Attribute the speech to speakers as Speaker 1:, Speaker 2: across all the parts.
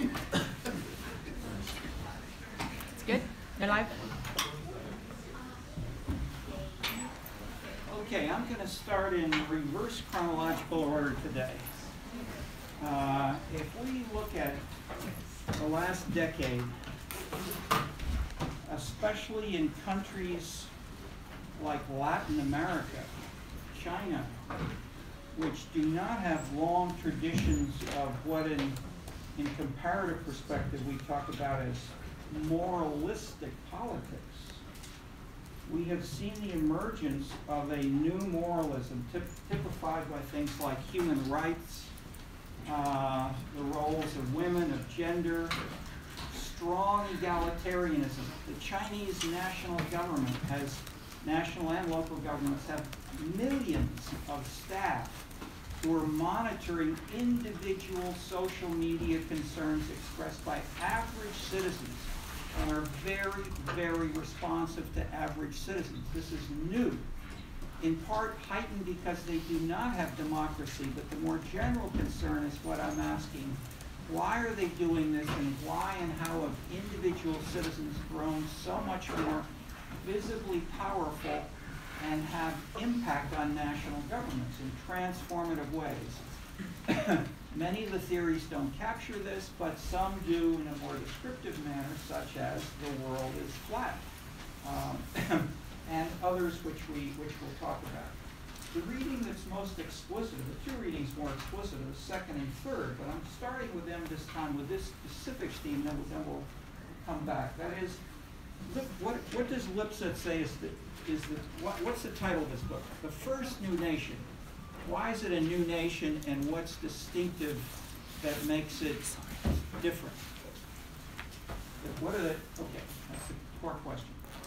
Speaker 1: It's good? You're live?
Speaker 2: Okay, I'm going to start in reverse chronological order today. If we look at the last decade, especially in countries like Latin America, China, which do not have long traditions of what in comparative perspective we talk about as moralistic politics, we have seen the emergence of a new moralism typified by things like human rights, the roles of women, of gender, strong egalitarianism. The Chinese national government has, national and local governments have millions of staff who are monitoring individual social media concerns expressed by average citizens and are very, very responsive to average citizens. This is new, in part heightened because they do not have democracy, but the more general concern is what I'm asking. Why are they doing this, and why and how have individual citizens grown so much more visibly powerful and have impact on national governments in transformative ways? Many of the theories don't capture this, but some do in a more descriptive manner, such as the world is flat, and others which we'll talk about. The reading that's most explicit, the two readings more explicit are the second and third, but I'm starting with them this time with this specific theme, then we'll come back. That is, what does Lipset say what's the title of this book? The First New Nation. Why is it a new nation, and what's distinctive that makes it different? What are the, okay, that's the core question.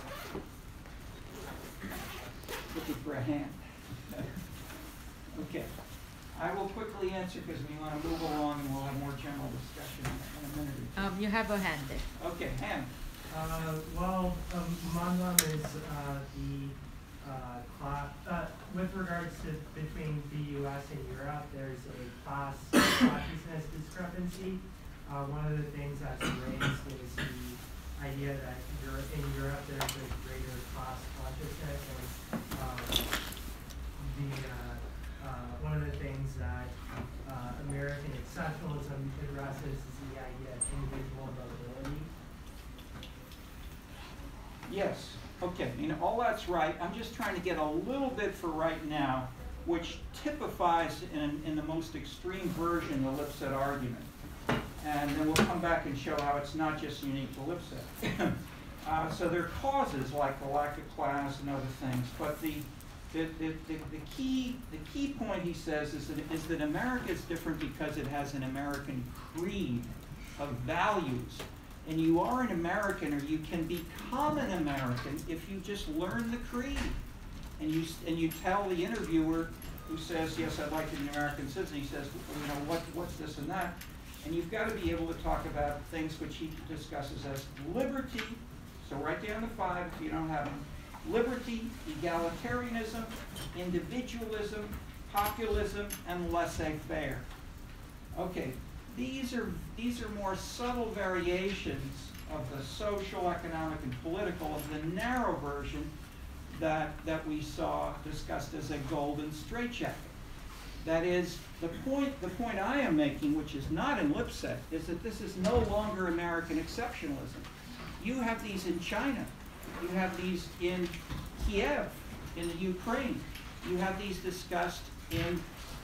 Speaker 2: Looking for a hand. Okay, I will quickly answer because we want to move along and we'll have more general discussion in a minute or two.
Speaker 1: You have a hand there.
Speaker 2: Okay, hand.
Speaker 3: Manlam is the class, with regards to between the U.S. and Europe, there's a class consciousness discrepancy. One of the things that's raised is the idea that in Europe there's a greater class consciousness, and one of the things that American exceptionalism addresses is the idea of individual mobility.
Speaker 2: Yes, okay, all that's right. I'm just trying to get a little bit for right now, which typifies in the most extreme version the Lipset argument. And then we'll come back and show how it's not just unique to Lipset. So there are causes like the lack of class and other things, but the key point, he says, is that America is different because it has an American creed of values. And you are an American, or you can become an American if you just learn the creed. And you tell the interviewer who says, yes, I'd like to be an American citizen, he says, what's this and that? And you've got to be able to talk about things which he discusses as liberty. So write down the 5 if you don't have them. Liberty, egalitarianism, individualism, populism, and laissez-faire. Okay, these are more subtle variations of the social, economic, and political of the narrow version that we saw discussed as a golden straitjacket. That is, the point I am making, which is not in Lipset, is that this is no longer American exceptionalism. You have these in China. You have these in Kiev, in the Ukraine. You have these discussed in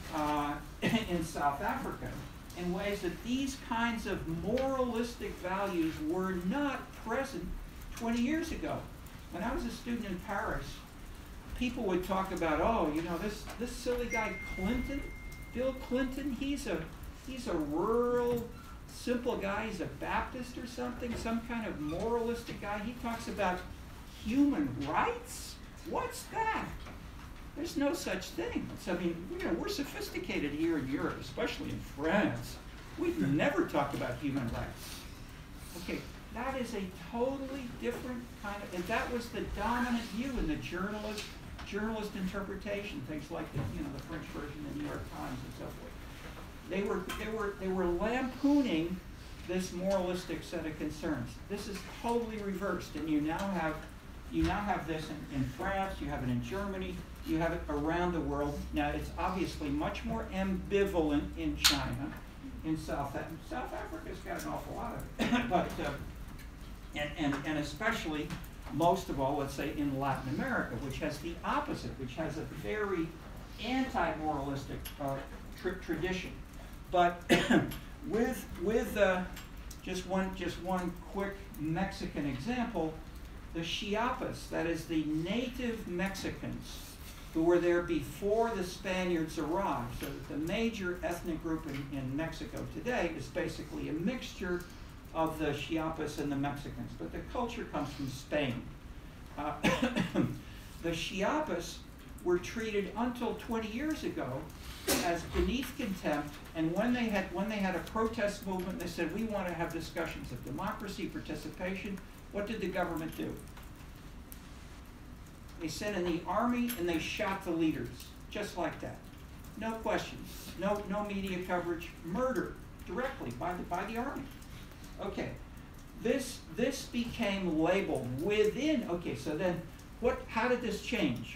Speaker 2: South Africa in ways that these kinds of moralistic values were not present 20 years ago. When I was a student in Paris, people would talk about, oh, this silly guy Clinton, Bill Clinton, he's a rural, simple guy, he's a Baptist or something, some kind of moralistic guy. He talks about human rights? What's that? There's no such thing. We're sophisticated here in Europe, especially in France. We've never talked about human rights. Okay, that is a totally different kind of, and that was the dominant view in the journalist interpretation, things like the French version, the New York Times, and so forth. They were lampooning this moralistic set of concerns. This is totally reversed, and you now have this in France, you have it in Germany, you have it around the world. Now, it's obviously much more ambivalent in China. In South Africa's got an awful lot of it, but and especially, most of all, let's say in Latin America, which has the opposite, which has a very anti-moralistic tradition. But with just one quick Mexican example, the Chiapas, that is the native Mexicans who were there before the Spaniards arrived. So the major ethnic group in Mexico today is basically a mixture of the Chiapas and the Mexicans, but the culture comes from Spain. The Chiapas were treated until 20 years ago as beneath contempt, and when they had a protest movement, they said, we want to have discussions of democracy, participation. What did the government do? They sent in the army and they shot the leaders, just like that. No questions, no media coverage, murder directly by the army. Okay, this became labeled within. Okay, so then how did this change?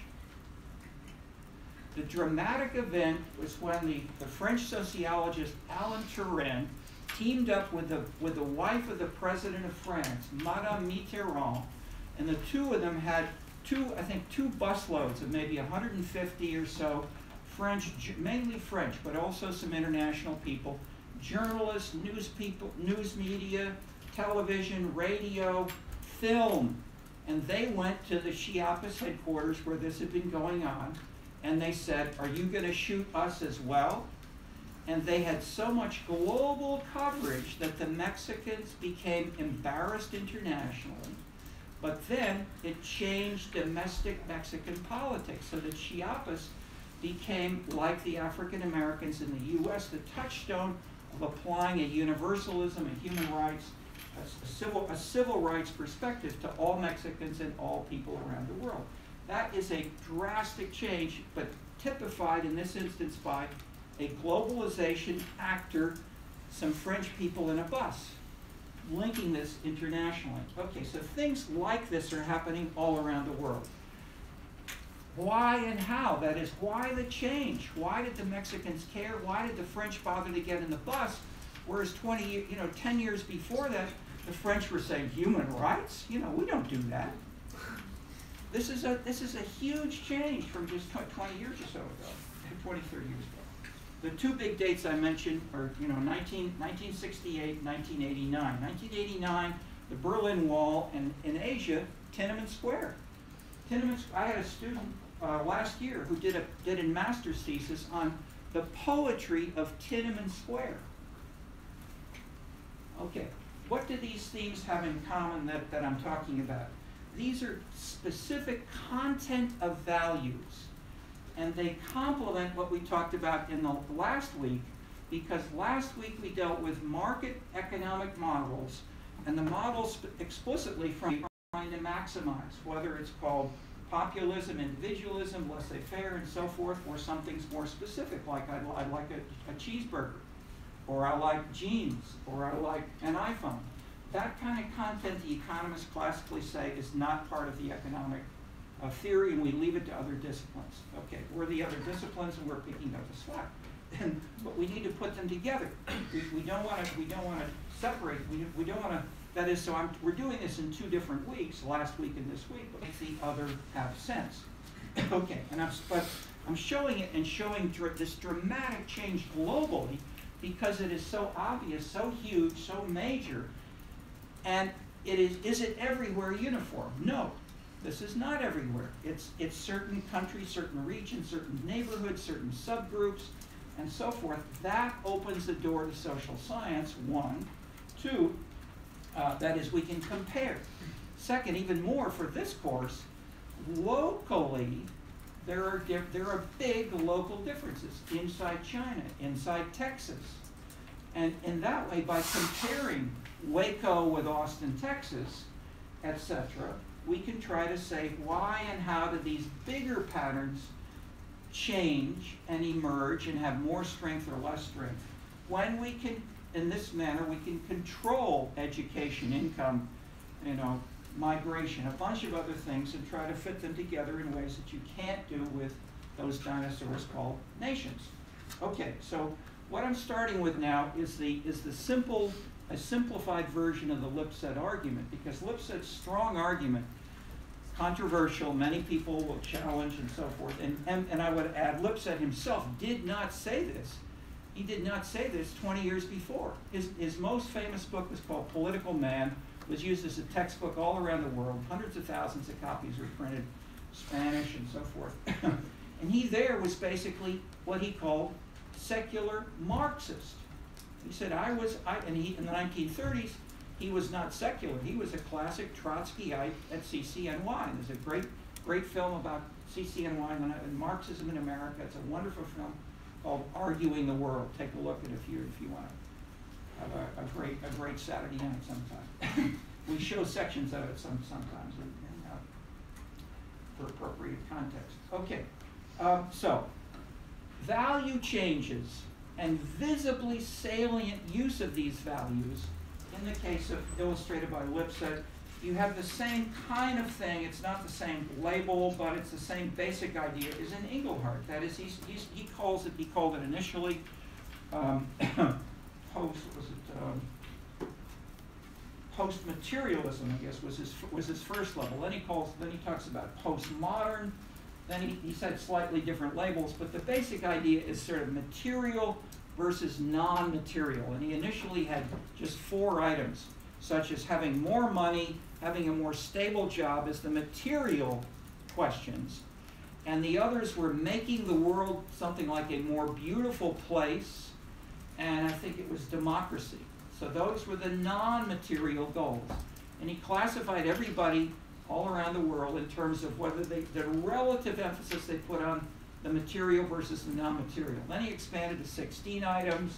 Speaker 2: The dramatic event was when the French sociologist Alain Touraine teamed up with the wife of the president of France, Madame Mitterrand, and the two of them had two busloads of maybe 150 or so French, mainly French, but also some international people, journalists, news media, television, radio, film, and they went to the Chiapas headquarters where this had been going on, and they said, are you going to shoot us as well? And they had so much global coverage that the Mexicans became embarrassed internationally. But then it changed domestic Mexican politics. So the Chiapas became, like the African Americans in the U.S., the touchstone of applying a universalism, a human rights, a civil rights perspective to all Mexicans and all people around the world. That is a drastic change, but typified in this instance by a globalization actor, some French people in a bus, linking this internationally. Okay, so things like this are happening all around the world. Why and how? That is, why the change? Why did the Mexicans care? Why did the French bother to get in the bus? Whereas 10 years before that, the French were saying, human rights? We don't do that. This is a huge change from just 20 years or so ago, 20, 30 years ago. The two big dates I mentioned are, 1968, 1989. 1989, the Berlin Wall, and in Asia, Tiananmen Square. I had a student last year who did a master's thesis on the poetry of Tiananmen Square. Okay, what do these themes have in common that I'm talking about? These are specific content of values. And they complement what we talked about in the last week, because last week we dealt with market economic models, and the models explicitly from trying to maximize, whether it's called populism, individualism, laissez-faire, and so forth, or something more specific, like I like a cheeseburger, or I like jeans, or I like an iPhone. That kind of content the economists classically say is not part of the economic theory, and we leave it to other disciplines. Okay, we're the other disciplines, and we're picking up the slack. But we need to put them together. We don't want to separate. We don't want to. That is, so we're doing this in 2 different weeks, last week and this week, but make the other have sense. Okay, but I'm showing it and showing this dramatic change globally because it is so obvious, so huge, so major, and is it everywhere uniform? No. This is not everywhere. It's certain countries, certain regions, certain neighborhoods, certain subgroups, and so forth. That opens the door to social science, 1. 2, that is, we can compare. Second, even more for this course, locally, there are big local differences inside China, inside Texas. And in that way, by comparing Waco with Austin, Texas, etc., we can try to say why and how do these bigger patterns change and emerge and have more strength or less strength. When we can in this manner we can control education, income, migration, a bunch of other things, and try to fit them together in ways that you can't do with those dinosaurs called nations. Okay, so what I'm starting with now is a simplified version of the Lipset argument, because Lipset's strong argument, controversial, many people will challenge and so forth, and I would add, Lipset himself did not say this. He did not say this 20 years before. His most famous book was called Political Man, was used as a textbook all around the world. Hundreds of thousands of copies were printed, Spanish and so forth. And he there was basically what he called secular Marxist. He said, in the 1930s, he was not secular. He was a classic Trotskyite at CCNY. There's a great film about CCNY and Marxism in America. It's a wonderful film called Arguing the World. Take a look at it if you want to have a great Saturday night sometime. We show sections of it sometimes for appropriate context. Okay, so value changes and visibly salient use of these values. In the case of illustrated by Lipset, you have the same kind of thing. It's not the same label, but it's the same basic idea as in Engelhardt. That is, he called it initially post-materialism, I guess, was his first level. Then he talks about postmodern. Then he said slightly different labels, but the basic idea is sort of material versus non-material. And he initially had just 4 items, such as having more money, having a more stable job as the material questions. And the others were making the world something like a more beautiful place, and I think it was democracy. So those were the non-material goals. And he classified everybody all around the world in terms of whether the relative emphasis they put on the material versus the non-material. Then he expanded to 16 items,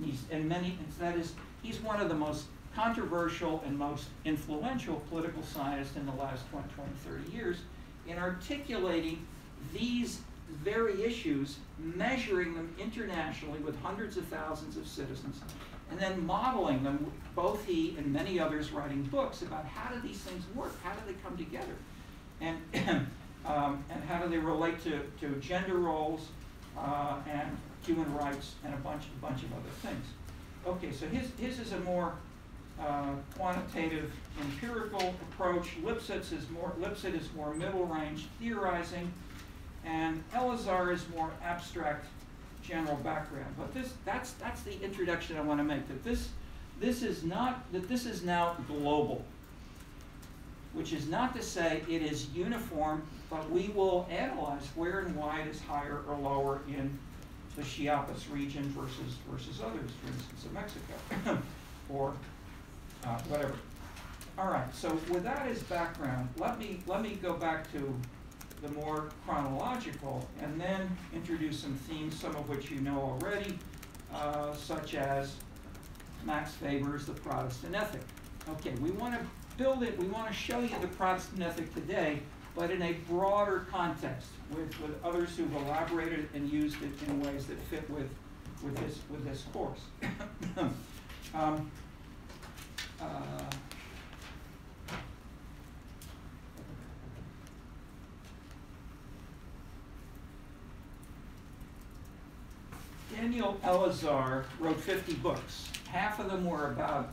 Speaker 2: he's one of the most controversial and most influential political scientists in the last 20, 30 years in articulating these very issues, measuring them internationally with hundreds of thousands of citizens, and then modeling them, both he and many others writing books about how do these things work, how do they come together, and how do they relate to gender roles and human rights and a bunch of other things. Okay, so his is a more quantitative, empirical approach. Lipset is more middle range theorizing, and Elazar is more abstract general background. But that's the introduction I want to make. That this is now global, which is not to say it is uniform, but we will analyze where and why it is higher or lower in the Chiapas region versus others, for instance, of Mexico, or whatever. All right. So with that as background, let me go back to the more chronological, and then introduce some themes, some of which you know already, such as Max Weber's The Protestant Ethic. Okay, we want to build it, we want to show you the Protestant ethic today, but in a broader context, with others who've elaborated and used it in ways that fit with this course. Daniel Elazar wrote 50 books. Half of them were about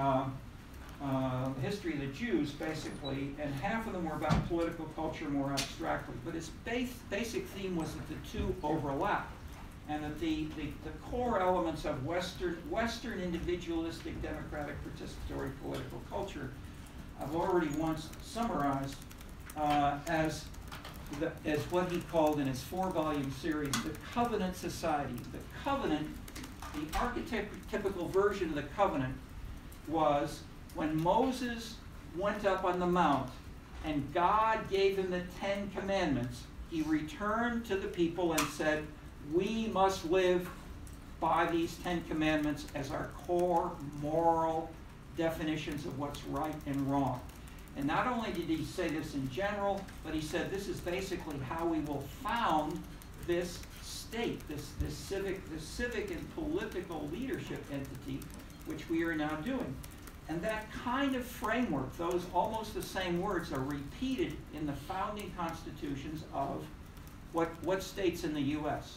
Speaker 2: the history of the Jews, basically, and half of them were about political culture more abstractly. But his basic theme was that the two overlap, and that the core elements of Western individualistic, democratic, participatory political culture I've already once summarized as what he called in his 4-volume series, the Covenant Society. The Covenant, the archetypical version of the Covenant was when Moses went up on the Mount and God gave him the 10 Commandments, he returned to the people and said, we must live by these 10 Commandments as our core moral definitions of what's right and wrong. And not only did he say this in general, but he said this is basically how we will found this state, this civic and political leadership entity, which we are now doing. And that kind of framework, those almost the same words, are repeated in the founding constitutions of what states in the U.S.?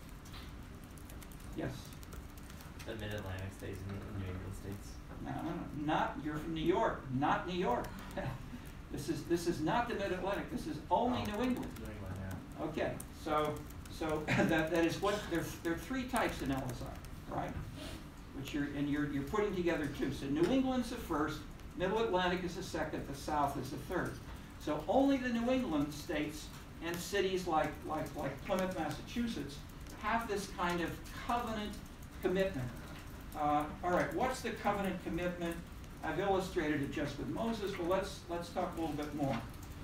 Speaker 2: Yes?
Speaker 4: The Mid-Atlantic states and the New England states.
Speaker 2: No, not, you're from New York, not New York. This is not the Mid-Atlantic, this is only New England.
Speaker 4: New England, yeah.
Speaker 2: Okay, so that is what, there are three types in LSR, right? Which you're putting together two. So New England's the first, Middle Atlantic is the second, the South is the third. So only the New England states and cities like Plymouth, Massachusetts, have this kind of covenant commitment. All right, what's the covenant commitment? I've illustrated it just with Moses. Well, let's talk a little bit more.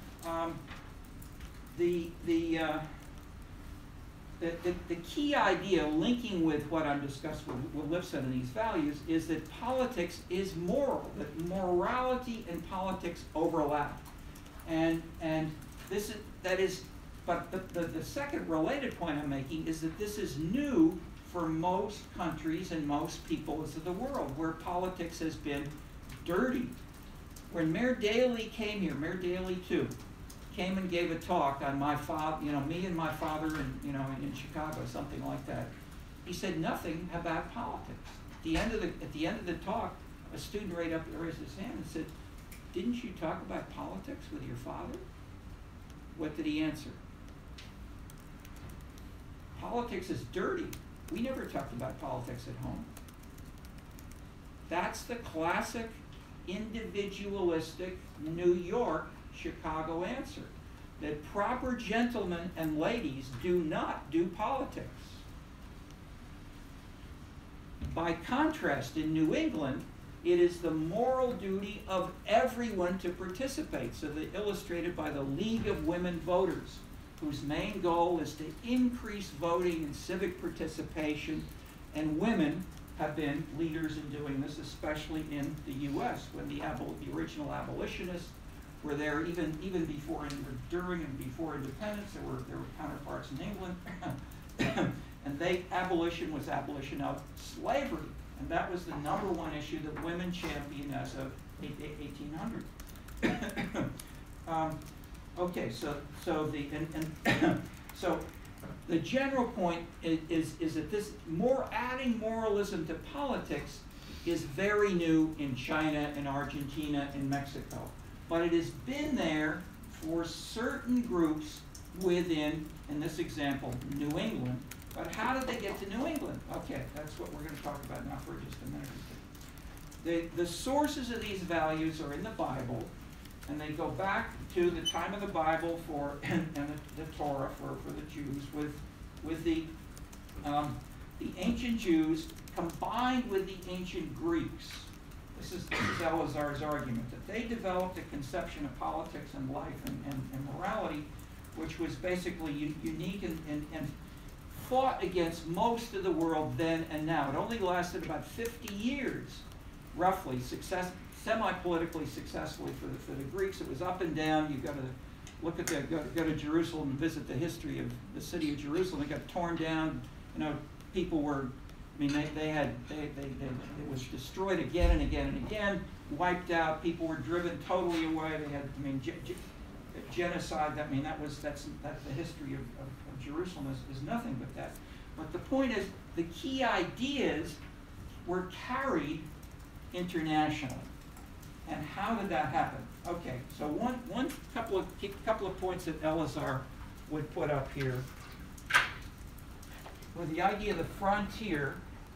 Speaker 2: The key idea linking with what I'm discussing with Lipset and these values is that politics is moral, that morality and politics overlap. And but the second related point I'm making is that this is new for most countries and most peoples of the world, where politics has been dirty. When Mayor Daley came here, Mayor Daley too, came and gave a talk on my father, me and my father in Chicago, something like that. He said nothing about politics. At the end of the talk, a student raised his hand and said, "Didn't you talk about politics with your father?" What did he answer? Politics is dirty. We never talked about politics at home. That's the classic individualistic New York, Chicago answer. That proper gentlemen and ladies do not do politics. By contrast, in New England, it is the moral duty of everyone to participate. So they're illustrated by the League of Women Voters, whose main goal is to increase voting and civic participation, and women have been leaders in doing this, especially in the U.S. when the original abolitionists were there, even before and during and before independence. There were counterparts in England, and abolition was abolition of slavery, and that was the #1 issue that women championed as of 1800. Okay, so the general point is that this adding moralism to politics is very new in China and Argentina and Mexico, but it has been there for certain groups within, in this example, New England. But how did they get to New England? Okay, that's what we're going to talk about now for just a minute or two. The sources of these values are in the Bible, and they go back to the time of the Bible and the Torah for the Jews, with the ancient Jews combined with the ancient Greeks. This is Elazar's argument, that they developed a conception of politics and life and morality, which was basically unique and fought against most of the world then and now. It only lasted about 50 years, roughly, semi-politically successfully for the Greeks. It was up and down. You've got to look at go to Jerusalem and visit the history of the city of Jerusalem. It got torn down. People were, it was destroyed again and again and again, wiped out. People were driven totally away. They had, genocide. That's the history of Jerusalem is nothing but that. But the point is, the key ideas were carried internationally. And how did that happen? Okay, so one couple of points that Elazar would put up here were the idea of the frontier,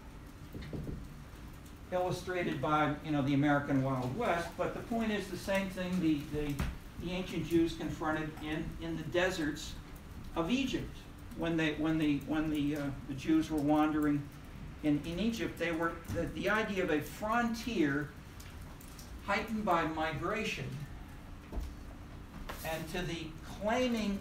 Speaker 2: illustrated by the American Wild West. But the point is the same thing the ancient Jews confronted in the deserts of Egypt when the Jews were wandering in Egypt. They were the idea of a frontier heightened by migration, and to the claiming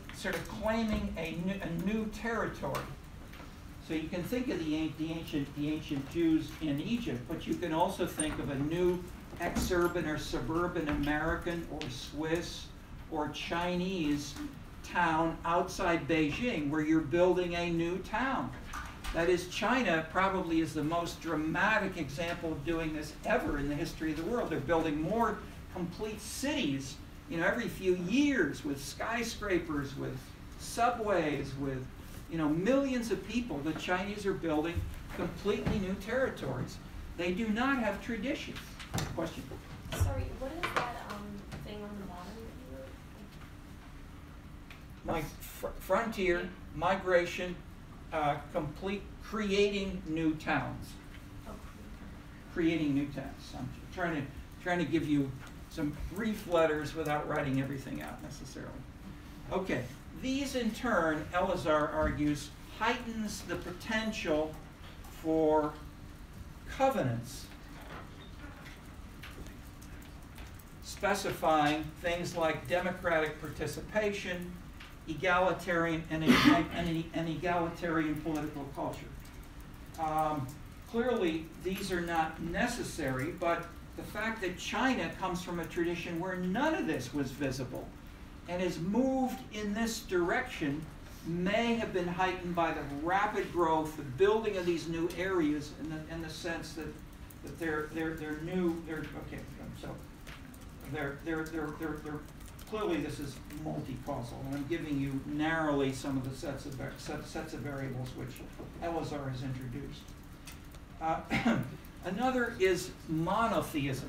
Speaker 2: a new territory. So you can think of the ancient Jews in Egypt, but you can also think of a new exurban or suburban American or Swiss or Chinese town outside Beijing where you're building a new town. That is, China probably is the most dramatic example of doing this ever in the history of the world. They're building more complete cities, you know, every few years, with skyscrapers, with subways, with, you know, millions of people. The Chinese are building completely new territories. They do not have traditions. Question?
Speaker 5: Sorry, what is that thing on the bottom that you wrote?
Speaker 2: Frontier, migration, complete, creating new towns.
Speaker 5: Oh,
Speaker 2: Creating new towns. I'm trying to give you some brief letters without writing everything out necessarily. Okay, these in turn, Elazar argues, heightens the potential for covenants, specifying things like democratic participation, egalitarian and egalitarian political culture. Clearly, these are not necessary, but the fact that China comes from a tradition where none of this was visible and has moved in this direction may have been heightened by the rapid growth, the building of these new areas, in the sense that they're new. They're clearly this is multi-causal, and I'm giving you narrowly some of the sets of variables which Elazar has introduced. Another is monotheism.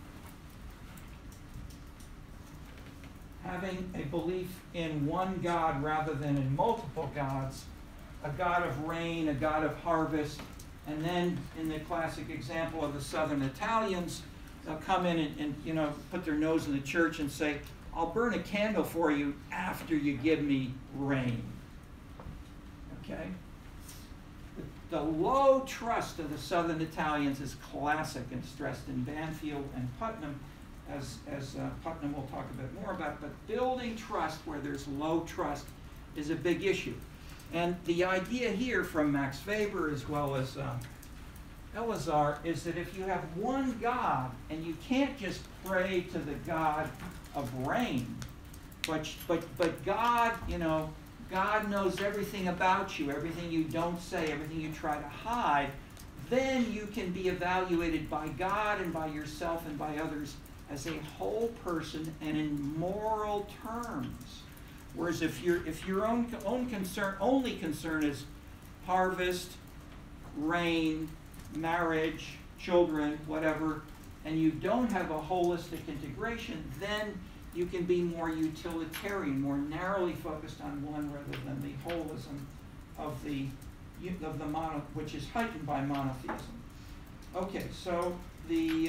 Speaker 2: Having a belief in one God rather than in multiple gods, a God of rain, a God of harvest, and then in the classic example of the Southern Italians, they'll come in and you know, put their nose in the church and say, I'll burn a candle for you after you give me rain. Okay? The low trust of the Southern Italians is classic and stressed in Banfield and Putnam, as Putnam will talk a bit more about. But building trust where there's low trust is a big issue. And the idea here from Max Weber as well as Elazar is that if you have one God and you can't just pray to the God of rain, but God, you know, God knows everything about you, everything you don't say, everything you try to hide, then you can be evaluated by God and by yourself and by others as a whole person and in moral terms. Whereas if your own only concern is harvest, rain, marriage, children, whatever, and you don't have a holistic integration, then you can be more utilitarian, more narrowly focused on one rather than the holism of the mono, which is heightened by monotheism. Okay, so the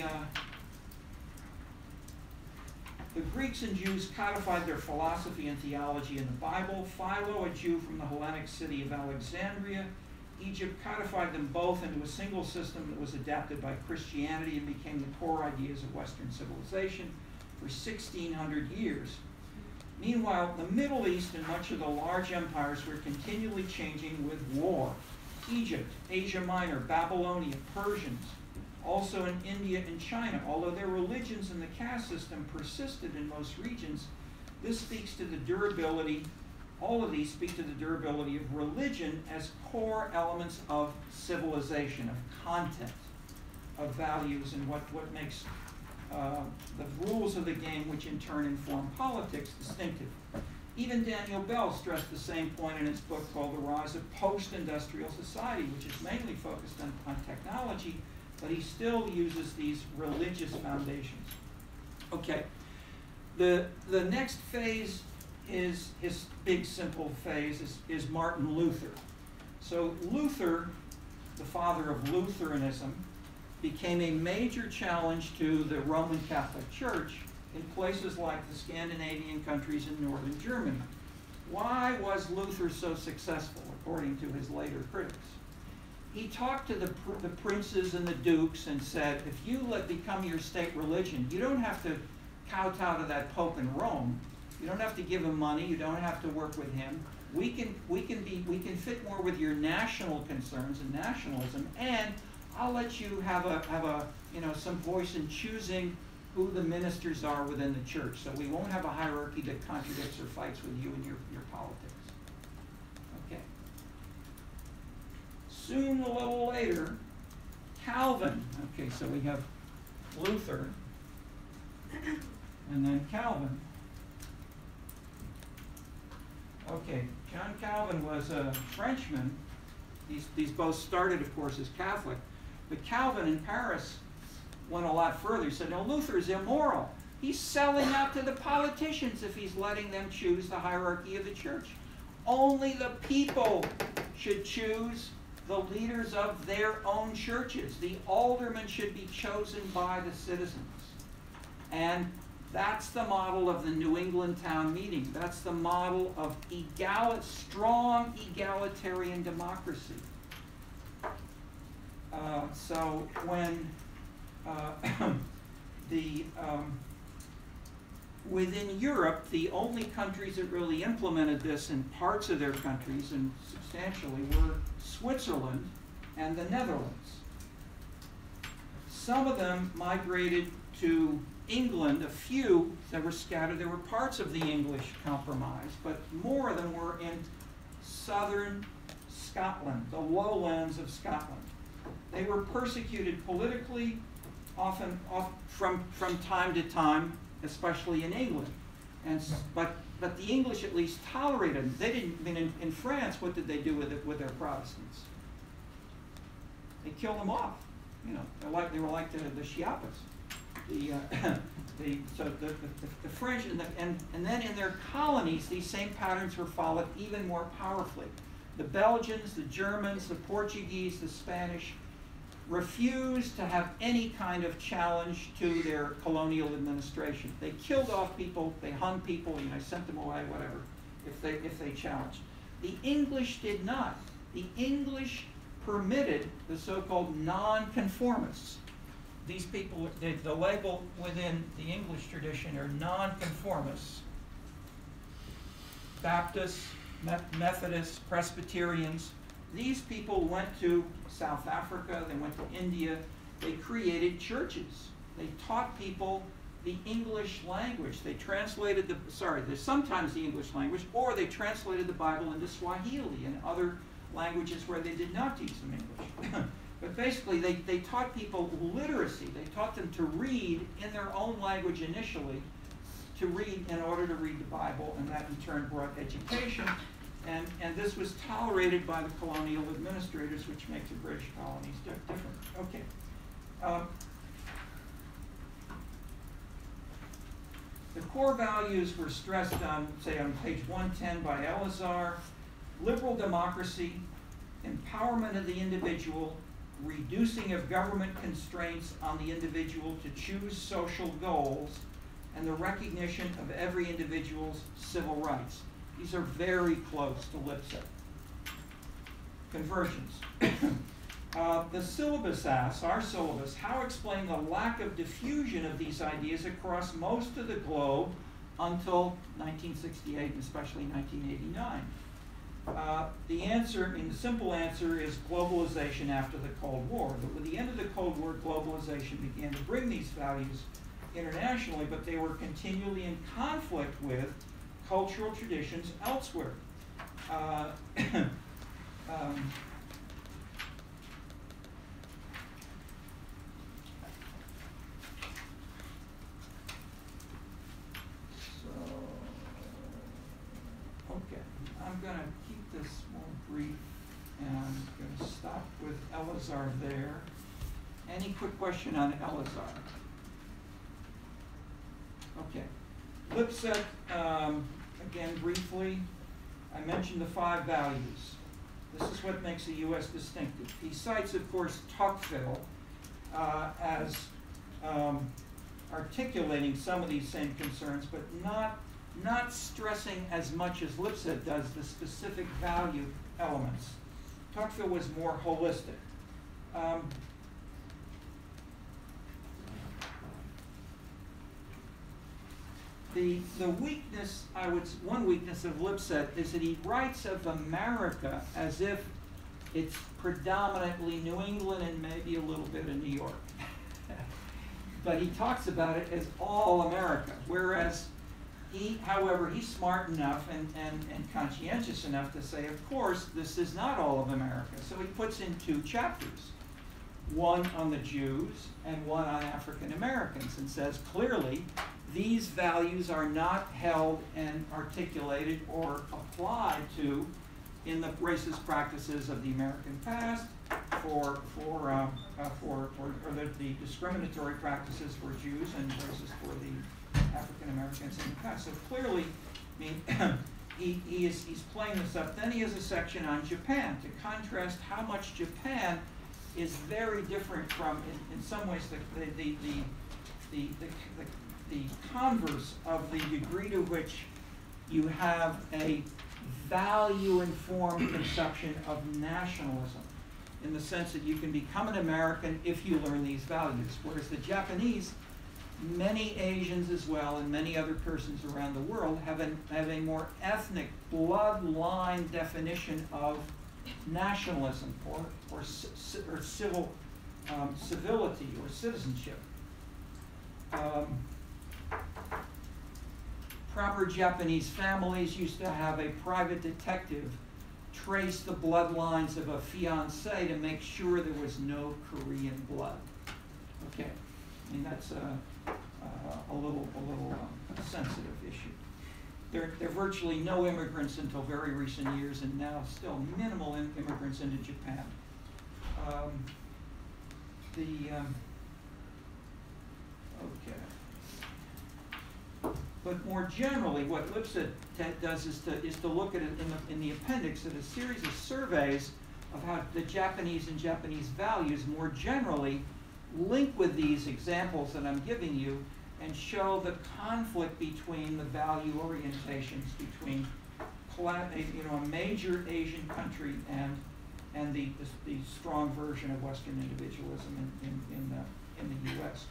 Speaker 2: Greeks and Jews codified their philosophy and theology in the Bible. Philo, a Jew from the Hellenic city of Alexandria, Egypt, codified them both into a single system that was adapted by Christianity and became the core ideas of Western civilization for 1,600 years. Meanwhile, the Middle East and much of the large empires were continually changing with war. Egypt, Asia Minor, Babylonia, Persians, also in India and China. Although their religions and the caste system persisted in most regions, this speaks to the durability, all of these speak to the durability of religion as core elements of civilization, of content, of values, and what makes the rules of the game, which in turn inform politics, distinctive. Even Daniel Bell stressed the same point in his book called The Rise of Post-Industrial Society, which is mainly focused on technology, but he still uses these religious foundations. Okay, the next phase is his big simple phase is Martin Luther. So Luther, the father of Lutheranism, became a major challenge to the Roman Catholic Church in places like the Scandinavian countries and northern Germany. Why was Luther so successful, according to his later critics? He talked to the princes and the dukes and said, if you become your state religion, you don't have to kowtow to that Pope in Rome. You don't have to give him money. You don't have to work with him. We can fit more with your national concerns and nationalism, and I'll let you have some voice in choosing who the ministers are within the church. So we won't have a hierarchy that contradicts or fights with you and your politics. Okay. Soon, a little later, Calvin. Okay, so we have Luther, and then Calvin. Okay, John Calvin was a Frenchman. These both started, of course, as Catholic. But Calvin in Paris went a lot further. He said, no, Luther's immoral. He's selling out to the politicians if he's letting them choose the hierarchy of the church. Only the people should choose the leaders of their own churches. The aldermen should be chosen by the citizens. And that's the model of the New England town meeting. That's the model of strong egalitarian democracy. So when within Europe, the only countries that really implemented this in parts of their countries and substantially were Switzerland and the Netherlands. Some of them migrated to England, a few that were scattered. There were parts of the English compromise, but more of them were in southern Scotland, the lowlands of Scotland. They were persecuted politically, often from time to time, especially in England. But the English at least tolerated them. They didn't. I mean, in France, what did they do with their Protestants? They killed them off. You know, they were like the Chiapas. So the French and then in their colonies, these same patterns were followed even more powerfully. The Belgians, the Germans, the Portuguese, the Spanish refused to have any kind of challenge to their colonial administration. They killed off people, they hung people, sent them away, whatever, if they challenged. The English did not. The English permitted the so-called nonconformists. These people, the label within the English tradition are nonconformists. Baptists, Methodists, Presbyterians. These people went to South Africa, they went to India, they created churches. They taught people the English language. They translated sometimes the English language, or they translated the Bible into Swahili and other languages where they did not teach them English. But basically, they taught people literacy. They taught them to read in their own language initially, to read in order to read the Bible, and that in turn brought education. And this was tolerated by the colonial administrators, which makes the British colonies different. Okay. The core values were stressed on, say, on page 110 by Elazar: liberal democracy, empowerment of the individual, reducing of government constraints on the individual to choose social goals, and the recognition of every individual's civil rights. These are very close to Lipset. Conversions. The syllabus asks, our syllabus, how explain the lack of diffusion of these ideas across most of the globe until 1968, and especially 1989? The answer, the simple answer is globalization after the Cold War. But with the end of the Cold War, globalization began to bring these values internationally, but they were continually in conflict with cultural traditions elsewhere. Okay, I'm going to keep this more brief, and I'm going to stop with Elazar there. Any quick question on Elazar? Okay. Lipset, again, briefly, I mentioned the 5 values. This is what makes the U.S. distinctive. He cites, of course, Tocqueville as articulating some of these same concerns, but not stressing as much as Lipset does the specific value elements. Tocqueville was more holistic. The weakness, one weakness of Lipset is that he writes of America as if it's predominantly New England and maybe a little bit of New York. but he talks about it as all America, whereas however, he's smart enough and conscientious enough to say, of course, this is not all of America. So he puts in 2 chapters, one on the Jews and one on African Americans, and says clearly these values are not held and articulated or applied to in the racist practices of the American past, or the discriminatory practices for Jews and racist for the African Americans in the past. So clearly, I mean, he's playing this up. Then he has a section on Japan to contrast how much Japan is very different from, in some ways, the converse of the degree to which you have a value-informed conception of nationalism, in the sense that you can become an American if you learn these values, whereas the Japanese, many Asians as well, and many other persons around the world have a more ethnic, bloodline definition of nationalism or civil civility or citizenship. Proper Japanese families used to have a private detective trace the bloodlines of a fiancé to make sure there was no Korean blood. Okay, I mean that's a little sensitive issue. There are virtually no immigrants until very recent years, and now still minimal immigrants into Japan. Okay. But more generally, what Lipset does is to look at it in the appendix at a series of surveys of how the Japanese and Japanese values more generally link with these examples that I'm giving you, and show the conflict between the value orientations between a major Asian country and the strong version of Western individualism in the U.S.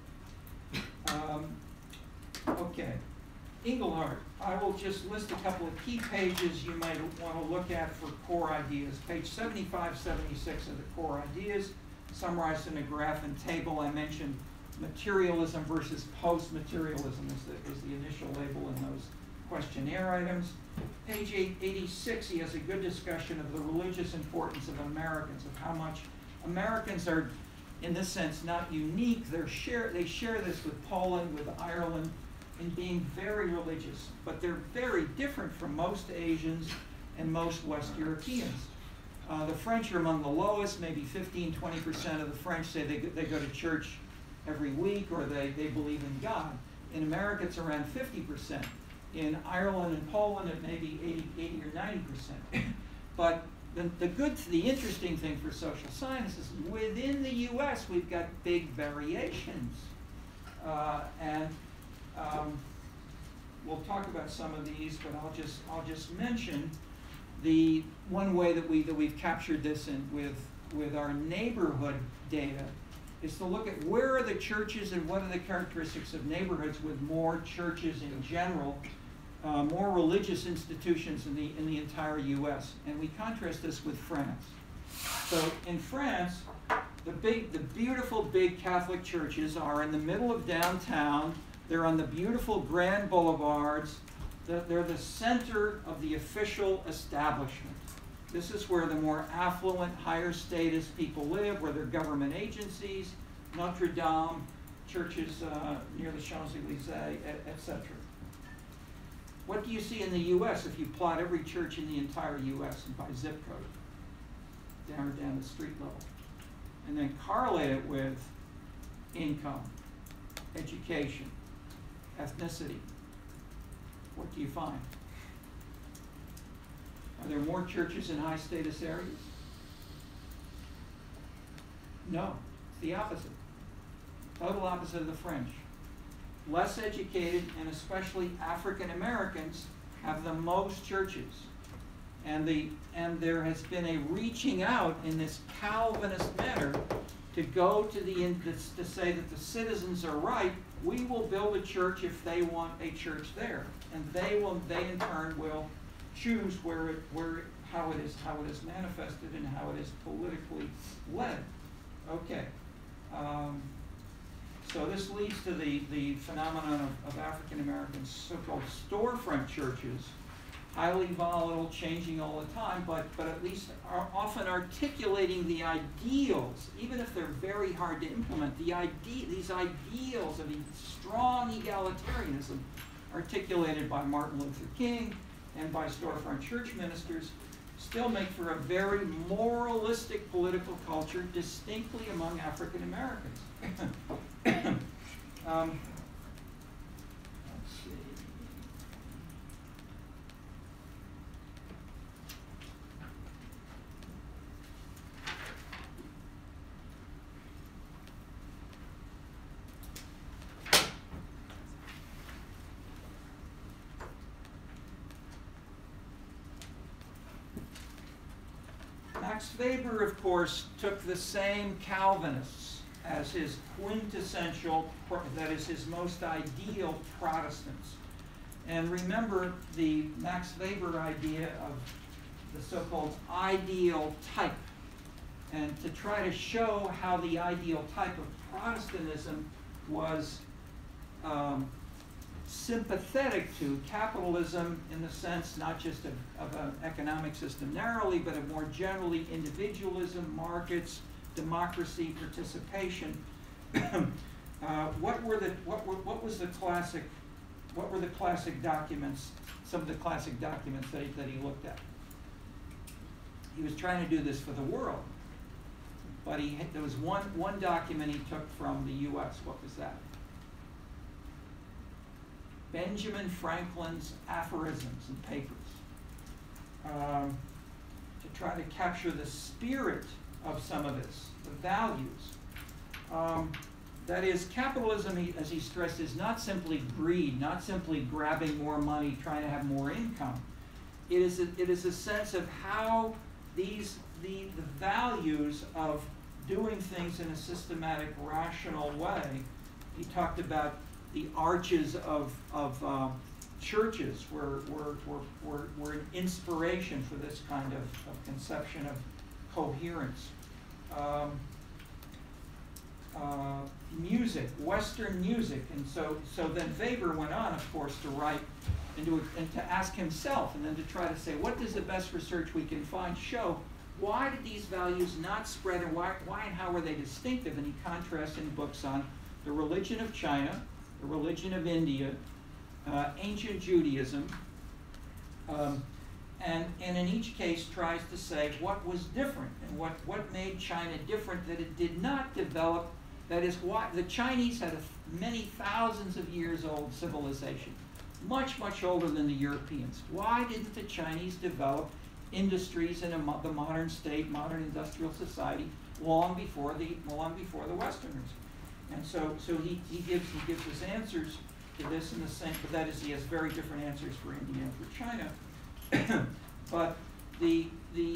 Speaker 2: Okay, Engelhardt. I will just list a couple of key pages you might want to look at for core ideas. Page 75, 76 of the core ideas, summarized in a graph and table. I mentioned materialism versus post-materialism is the initial label in those questionnaire items. Page 86, he has a good discussion of the religious importance of Americans, of how much Americans are, in this sense, not unique. They share this with Poland, with Ireland, in being very religious, but they're very different from most Asians and most West Europeans. The French are among the lowest. Maybe 15–20% of the French say they go to church every week, or they believe in God. In America, it's around 50%. In Ireland and Poland, it may be 80 or 90%. But the interesting thing for social science is within the U.S. we've got big variations, and we'll talk about some of these. But I'll just mention the one way that we've captured this with our neighborhood data is to look at where are the churches and what are the characteristics of neighborhoods with more churches in general, more religious institutions in the entire U.S. And we contrast this with France. So in France, the beautiful big Catholic churches are in the middle of downtown. They're on the beautiful grand boulevards. They're the center of the official establishment. This is where the more affluent, higher status people live, where they're government agencies, Notre Dame, churches near the Champs-Élysées, etc. What do you see in the U.S. if you plot every church in the entire U.S. and by zip code, down the street level, and then correlate it with income, education, ethnicity? What do you find? Are there more churches in high status areas? No, it's the opposite. Total opposite of the French. Less educated, and especially African Americans, have the most churches. And there has been a reaching out in this Calvinist manner to go to say that the citizens are right. We will build a church if they want a church there, and they in turn will choose how it is manifested and how it is politically led. Okay. So this leads to the phenomenon of African Americans, so-called storefront churches, highly volatile, changing all the time, but at least are often articulating the ideals, even if they're very hard to implement. These ideals of strong egalitarianism, articulated by Martin Luther King and by storefront church ministers, still make for a very moralistic political culture, distinctly among African Americans. Let's see. Max Weber, of course, took the same Calvinists as his quintessential, that is, his most ideal Protestants. And remember the Max Weber idea of the so-called ideal type. And to try to show how the ideal type of Protestantism was sympathetic to capitalism in the sense not just of an economic system narrowly, but of more generally individualism, markets, democracy, participation. What were the classic documents? Some of the classic documents that he looked at. He was trying to do this for the world, but there was one document he took from the U.S. What was that? Benjamin Franklin's aphorisms and papers, to try to capture the spirit of some of this, the values. That is, capitalism, as he stressed, is not simply greed, not simply grabbing more money, trying to have more income. It is a sense of how the values of doing things in a systematic, rational way. He talked about the arches of churches were an inspiration for this kind of conception of coherence. Music, Western music, and so then Weber went on, of course, to write and to ask himself, and then to try to say, what does the best research we can find show? Why did these values not spread, and why and how were they distinctive? And he contrasts in books on the religion of China, the religion of India, ancient Judaism, and in each case tries to say what was different and what made China different, that it did not develop. That is why the Chinese had a many thousands of years old civilization, much, much older than the Europeans. Why didn't the Chinese develop industries in the modern state, modern industrial society, long before the Westerners? And so he gives us answers to this in the same, but that is, he has very different answers for India and for China. But the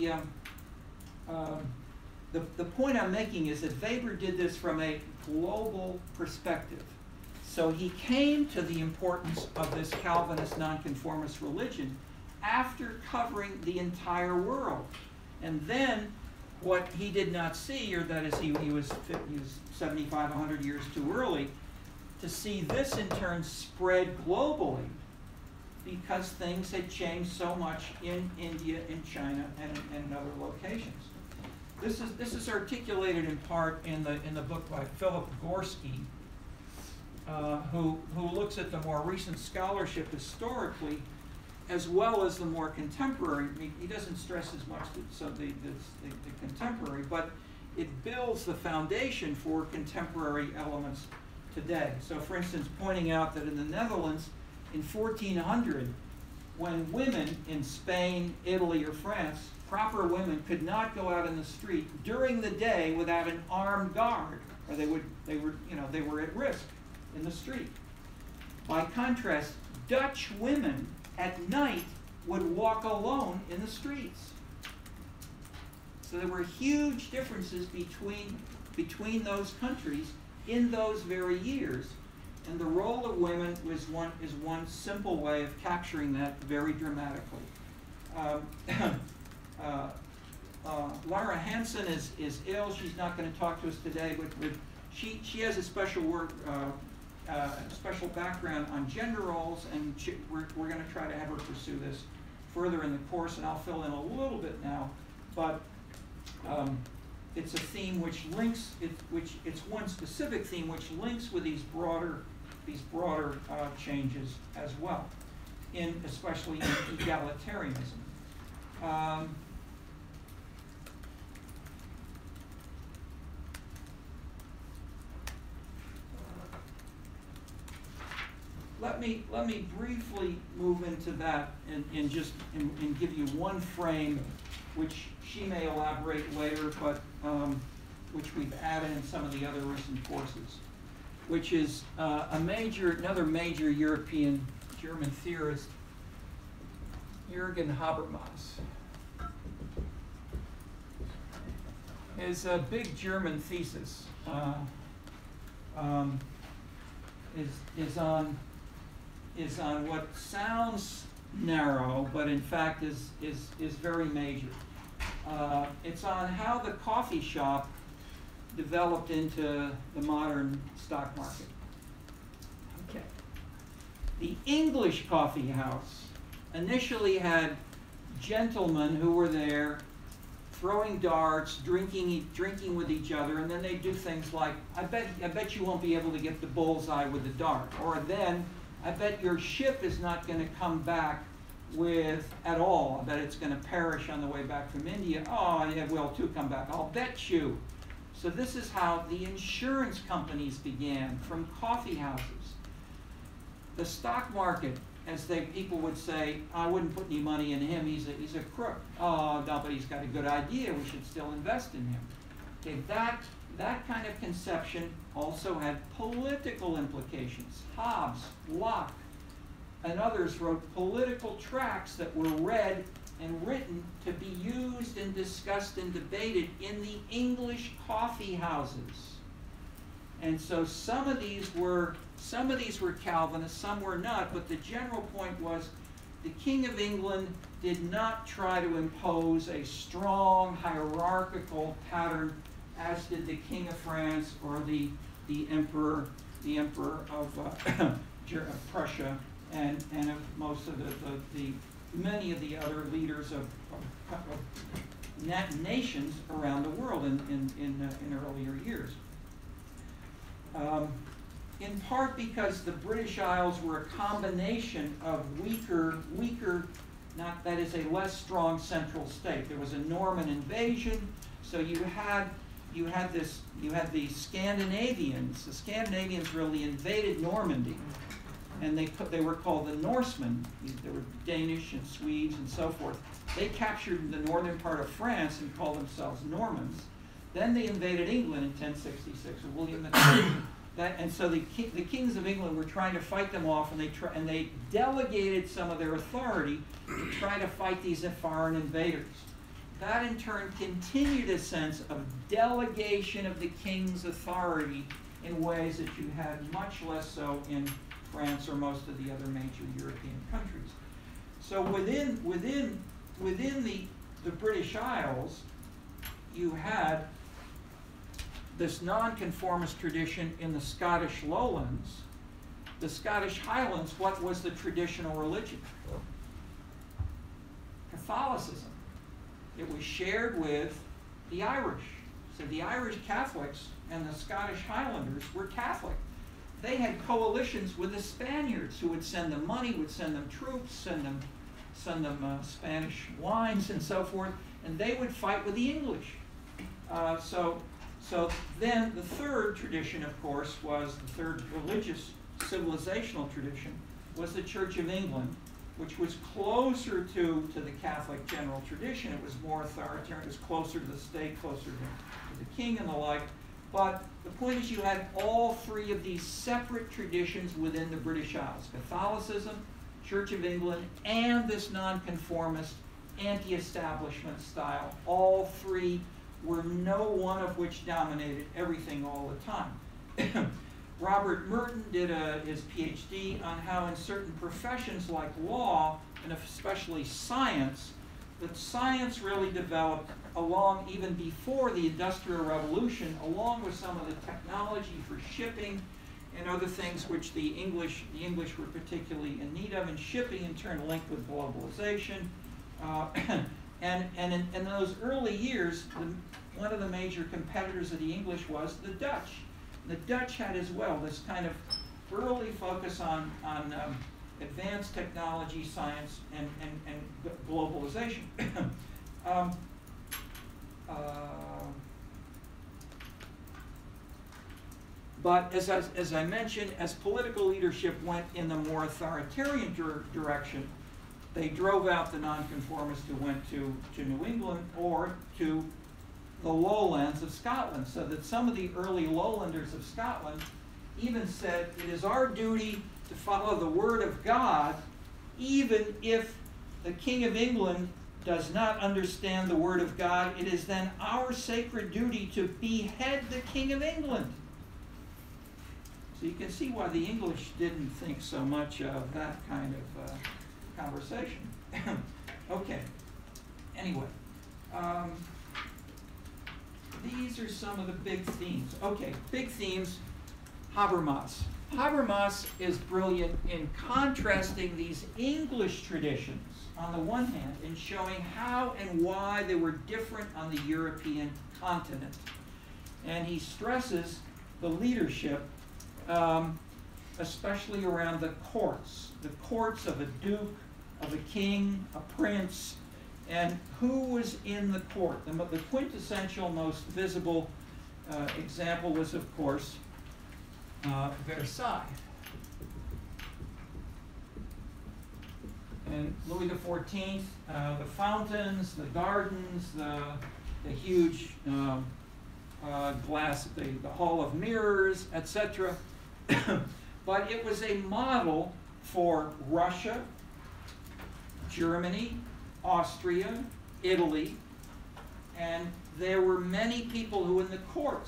Speaker 2: point I'm making is that Weber did this from a global perspective. So he came to the importance of this Calvinist nonconformist religion after covering the entire world. And then what he did not see, or that is he was 75, 100 years too early, to see this in turn spread globally, because things had changed so much in India, in China, and in other locations. This is articulated in part in the book by Philip Gorski, who looks at the more recent scholarship historically, as well as the more contemporary. He doesn't stress as much the contemporary, but it builds the foundation for contemporary elements today. So, for instance, pointing out that in the Netherlands, in 1400, when women in Spain, Italy, or France, proper women could not go out in the street during the day without an armed guard, or they were at risk in the street. By contrast, Dutch women at night would walk alone in the streets. So there were huge differences between those countries in those very years. And the role of women is one simple way of capturing that very dramatically. Lara Hansen is ill. She's not going to talk to us today, but she has a special special background on gender roles, and we're going to try to have her pursue this further in the course, and I'll fill in a little bit now, but it's a theme which links, it's one specific theme which links with these broader changes as well, especially in egalitarianism. Let me briefly move into that and give you one frame, which she may elaborate later, but which we've added in some of the other recent courses, which is another major European German theorist, Jürgen Habermas. His big German thesis is on what sounds narrow, but in fact is very major. It's on how the coffee shop developed into the modern stock market. Okay. The English coffee house initially had gentlemen who were there throwing darts, drinking with each other, and then they do things like, I bet you won't be able to get the bullseye with the dart, or then I bet your ship is not going to come back at all. I bet it's going to perish on the way back from India. Oh, yeah, we'll too come back. I'll bet you. So this is how the insurance companies began, from coffee houses. The stock market, as people would say, I wouldn't put any money in him. He's a crook. Oh, no, but he's got a good idea. We should still invest in him. Okay, that kind of conception also had political implications. Hobbes, Locke, and others wrote political tracts that were read and written to be used and discussed and debated in the English coffee houses. And so some of these were Calvinists, some were not, but the general point was the King of England did not try to impose a strong hierarchical pattern, as did the King of France or the Emperor of Prussia and of most of many of the other leaders of nations around the world in earlier years. In part because the British Isles were a combination of weaker, that is a less strong central state. There was a Norman invasion, so you had the Scandinavians. The Scandinavians really invaded Normandy, and they were called the Norsemen. They were Danish and Swedes and so forth. They captured the northern part of France and called themselves Normans. Then they invaded England in 1066 with William III. And so the kings of England were trying to fight them off, and they delegated some of their authority to try to fight these foreign invaders. That in turn continued a sense of delegation of the king's authority in ways that you had much less so in France or most of the other major European countries. So within the British Isles, you had this nonconformist tradition in the Scottish lowlands. The Scottish Highlands, what was the traditional religion? Catholicism. It was shared with the Irish. So the Irish Catholics and the Scottish Highlanders were Catholic. They had coalitions with the Spaniards who would send them money, would send them troops, send them Spanish wines and so forth, and they would fight with the English. So then the third tradition, of course, was the third religious civilizational tradition, was the Church of England, which was closer to the Catholic general tradition. It was more authoritarian. It was closer to the state, closer to the king and the like. But the point is you had all three of these separate traditions within the British Isles: Catholicism, Church of England, and this nonconformist, anti-establishment style. All three were no one of which dominated everything all the time. Robert Merton did his PhD on how in certain professions like law, and especially science, that science really developed along even before the Industrial Revolution, along with some of the technology for shipping and other things which the English were particularly in need of, and shipping in turn linked with globalization. And in those early years, one of the major competitors of the English was the Dutch. The Dutch had as well this kind of early focus on advanced technology, science, and globalization. But as I mentioned, as political leadership went in the more authoritarian direction, they drove out the nonconformists who went to New England or to the lowlands of Scotland, so that some of the early lowlanders of Scotland even said, it is our duty to follow the word of God, even if the King of England does not understand the word of God. It is then our sacred duty to behead the King of England. So you can see why the English didn't think so much of that kind of conversation. Okay. Anyway, these are some of the big themes. Okay, big themes. Habermas. Habermas is brilliant in contrasting these English traditions on the one hand and showing how and why they were different on the European continent. And he stresses the leadership, especially around the courts of a duke, of a king, a prince, and who was in the court. The quintessential, most visible example was, of course, Versailles. And Louis XIV, the fountains, the gardens, the huge glass, the hall of mirrors, etc. But it was a model for Russia, Germany, Austria, Italy, and there were many people who in the court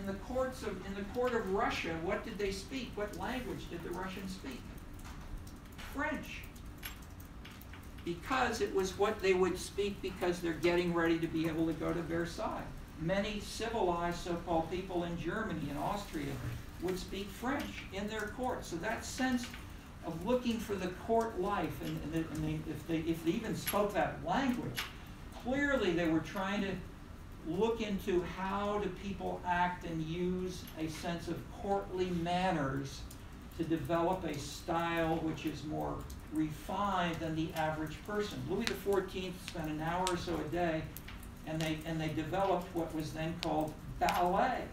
Speaker 2: of Russia, what did they speak? What language did the Russians speak? French. Because it was what they would speak because they're getting ready to be able to go to Versailles. Many civilized so-called people in Germany and Austria would speak French in their court. So that sense of looking for the court life, and if they even spoke that language, clearly they were trying to look into how do people act and use a sense of courtly manners to develop a style which is more refined than the average person. Louis XIV spent an hour or so a day, and they developed what was then called ballet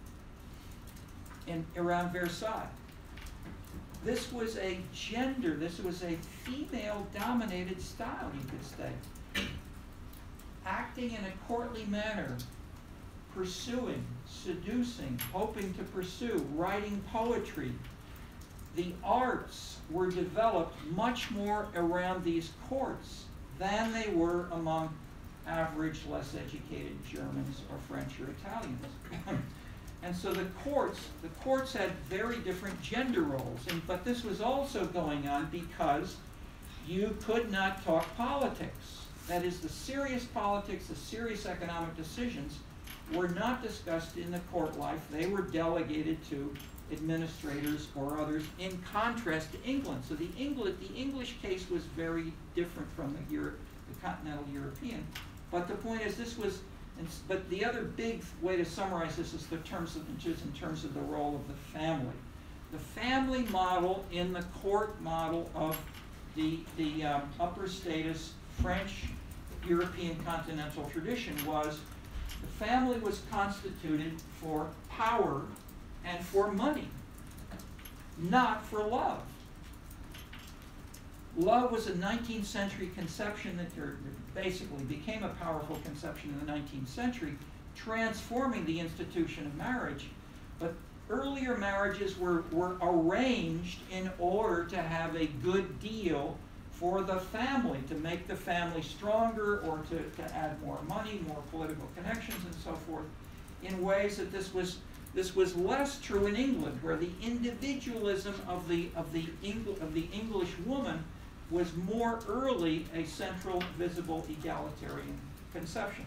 Speaker 2: around Versailles. This was a female-dominated style, you could say. Acting in a courtly manner, pursuing, seducing, hoping to pursue, writing poetry. The arts were developed much more around these courts than they were among average, less educated Germans or French or Italians. And so the courts had very different gender roles, but this was also going on because you could not talk politics. That is, the serious politics, the serious economic decisions were not discussed in the court life. They were delegated to administrators or others, in contrast to England. So the English case was very different from the continental European. But the point is, but the other big way to summarize this is in terms of the role of the family. The family model in the court model of the upper status French European continental tradition was the family was constituted for power and for money, not for love. Love was a 19th century conception that basically became a powerful conception in the 19th century, transforming the institution of marriage. But earlier marriages were arranged in order to have a good deal for the family, to make the family stronger or to add more money, more political connections, and so forth, in ways that this was less true in England, where the individualism of the English woman was more early a central, visible, egalitarian conception.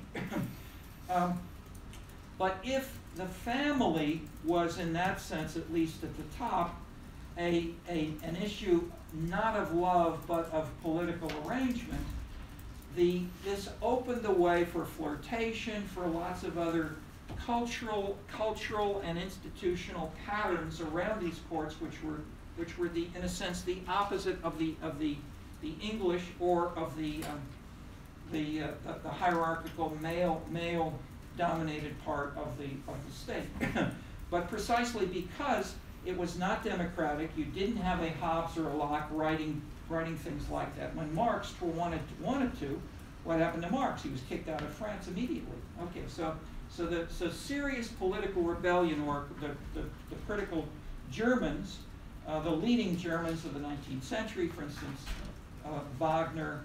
Speaker 2: But if the family was, in that sense, at least at the top, an issue not of love but of political arrangement, this opened the way for flirtation, for lots of other cultural and institutional patterns around these courts, which were the, in a sense, the opposite of the English, or of the hierarchical male dominated part of the state. But precisely because it was not democratic, you didn't have a Hobbes or a Locke writing things like that. When Marx wanted to, what happened to Marx? He was kicked out of France immediately. Okay, so serious political rebellion, or the critical Germans, the leading Germans of the 19th century, for instance, Wagner,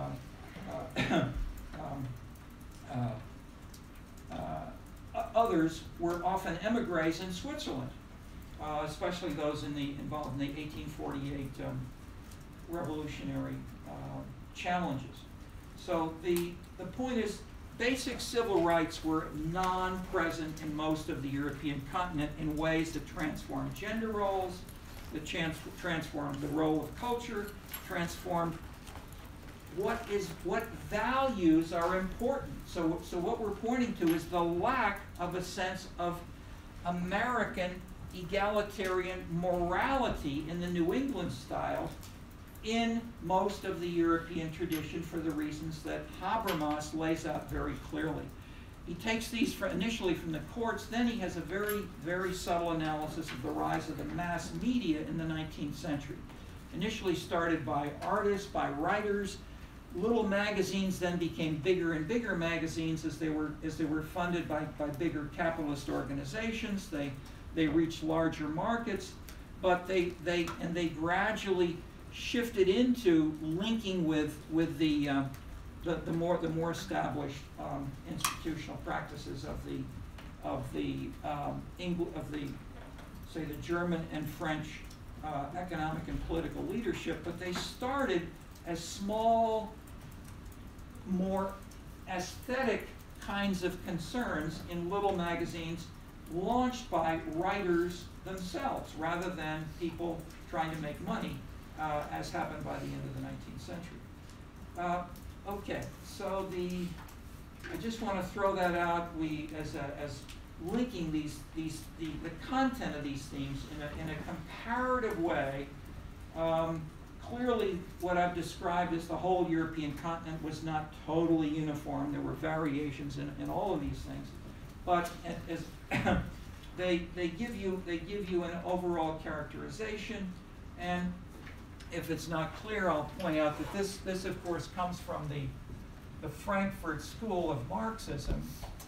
Speaker 2: others were often emigres in Switzerland, especially those involved in the 1848 revolutionary challenges. So the point is, basic civil rights were non-present in most of the European continent in ways that transformed gender roles, that transformed the role of culture, transformed what values are important. So what we're pointing to is the lack of a sense of American egalitarian morality in the New England style in most of the European tradition, for the reasons that Habermas lays out very clearly. He takes these initially from the courts, then he has a very, very subtle analysis of the rise of the mass media in the 19th century. Initially started by artists, by writers. Little magazines then became bigger and bigger magazines as they were funded by bigger capitalist organizations. They reached larger markets, but they gradually shifted into linking with the more established institutional practices of the say the German and French economic and political leadership. But they started as small, more aesthetic kinds of concerns in little magazines launched by writers themselves, rather than people trying to make money, as happened by the end of the 19th century. Okay, so I just want to throw that out. As linking the content of these themes in a comparative way. Clearly, what I've described as the whole European continent was not totally uniform. There were variations in all of these things, but as they give you an overall characterization. And if it's not clear, I'll point out that this of course comes from the Frankfurt School of Marxism.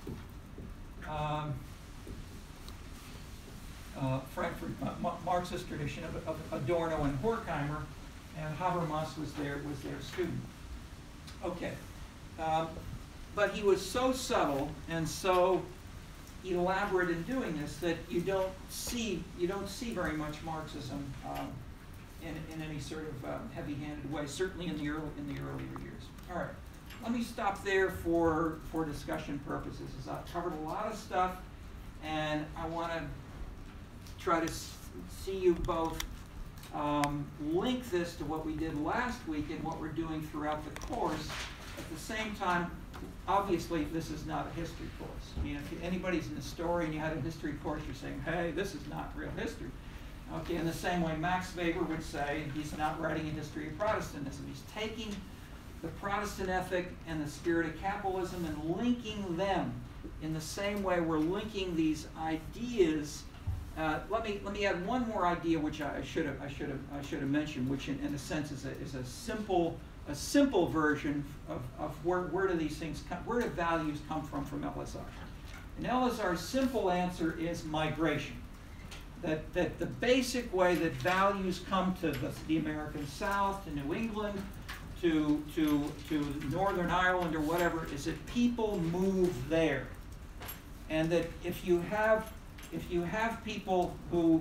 Speaker 2: Frankfurt Marxist tradition of Adorno and Horkheimer, and Habermas was their student. Okay, but he was so subtle and so elaborate in doing this that you don't see very much Marxism in any sort of heavy-handed way. Certainly in the earlier years. All right, let me stop there for discussion purposes, as I've covered a lot of stuff, and I want to try to see you both link this to what we did last week and what we're doing throughout the course. At the same time, obviously, this is not a history course. I mean, if anybody's an historian, you had a history course, you're saying, hey, this is not real history. Okay, in the same way Max Weber would say, he's not writing a history of Protestantism. He's taking the Protestant ethic and the spirit of capitalism and linking them in the same way we're linking these ideas. Let me add one more idea, which I should have mentioned, which in a sense is a simple version of where do these things come, where do values come from Elazar. And Elazar's simple answer is migration. That the basic way that values come to the American South, to New England, to Northern Ireland or whatever, is that people move there, and that if you have people who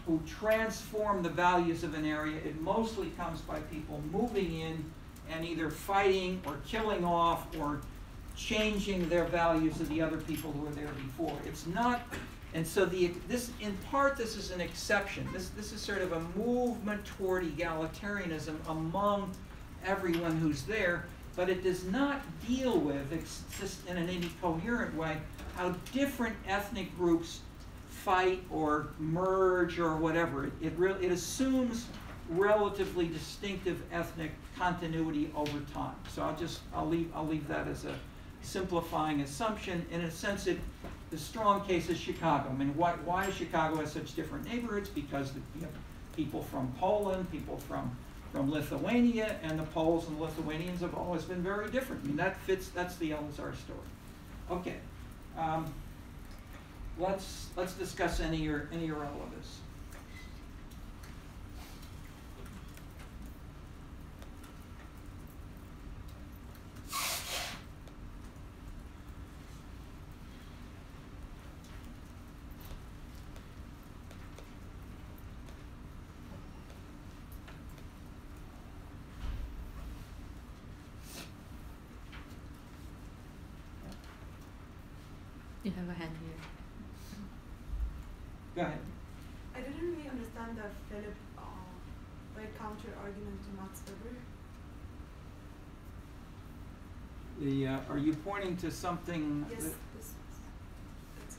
Speaker 2: who transform the values of an area. It mostly comes by people moving in and either fighting or killing off or changing their values of the other people who were there before. It's not, and so this in part this is an exception. This is sort of a movement toward egalitarianism among everyone who's there, but it does not deal with, in any coherent way, how different ethnic groups fight or merge or whatever. It assumes relatively distinctive ethnic continuity over time. So I'll leave that as a simplifying assumption. In a sense, the strong case is Chicago. I mean, why Chicago has such different neighborhoods? Because you have people from Poland, people from Lithuania, and the Poles and Lithuanians have always been very different. I mean, that's the Elazar story. Okay. Let's discuss any or all of this.
Speaker 1: You have a hand here.
Speaker 2: Go ahead.
Speaker 6: I didn't really understand the Philip like counter argument to Max Weber.
Speaker 2: Are you pointing to something?
Speaker 6: Yes, it's,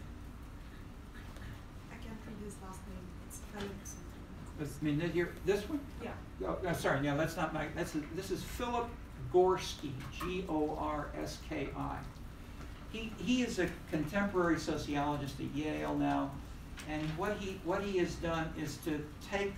Speaker 6: I can't read his last name. It's Philip something.
Speaker 2: I mean, this one?
Speaker 6: Yeah.
Speaker 2: Oh, sorry. No, that's not my. This is Philip Gorski, Gorski. He is a contemporary sociologist at Yale now, and what he has done is to take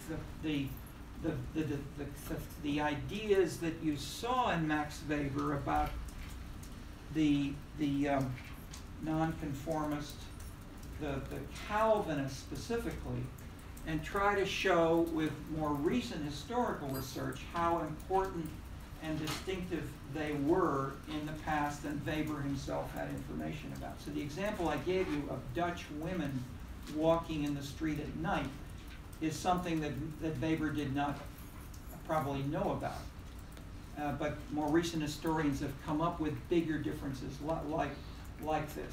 Speaker 2: the ideas that you saw in Max Weber about the nonconformist, the Calvinist specifically, and try to show with more recent historical research how important and distinctive they were in the past than Weber himself had information about. So the example I gave you of Dutch women walking in the street at night is something that Weber did not probably know about. But more recent historians have come up with bigger differences like this.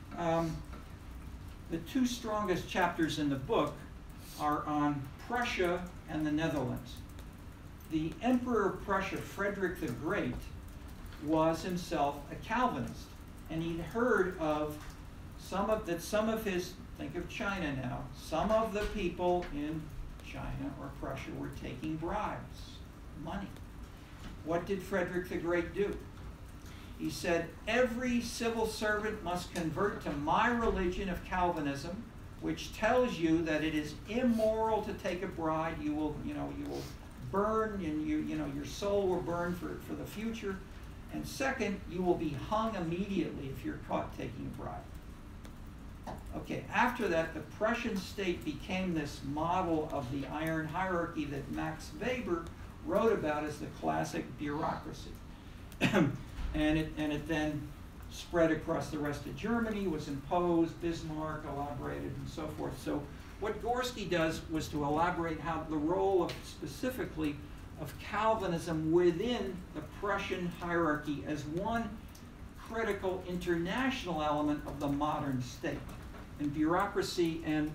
Speaker 2: The two strongest chapters in the book are on Prussia and the Netherlands. The Emperor of Prussia, Frederick the Great, was himself a Calvinist, and he'd heard of some of his, think of China now, some of the people in China or Prussia were taking bribes, money. What did Frederick the Great do? He said, every civil servant must convert to my religion of Calvinism, which tells you that it is immoral to take a bribe. You will burn, and your soul will burn for the future. And second, you will be hung immediately if you're caught taking a bribe. Okay, after that, the Prussian state became this model of the iron hierarchy that Max Weber wrote about as the classic bureaucracy. and it then spread across the rest of Germany, was imposed, Bismarck elaborated, and so forth. So what Gorski does was to elaborate how the role of specifically of Calvinism within the Prussian hierarchy as one critical international element of the modern state. And bureaucracy and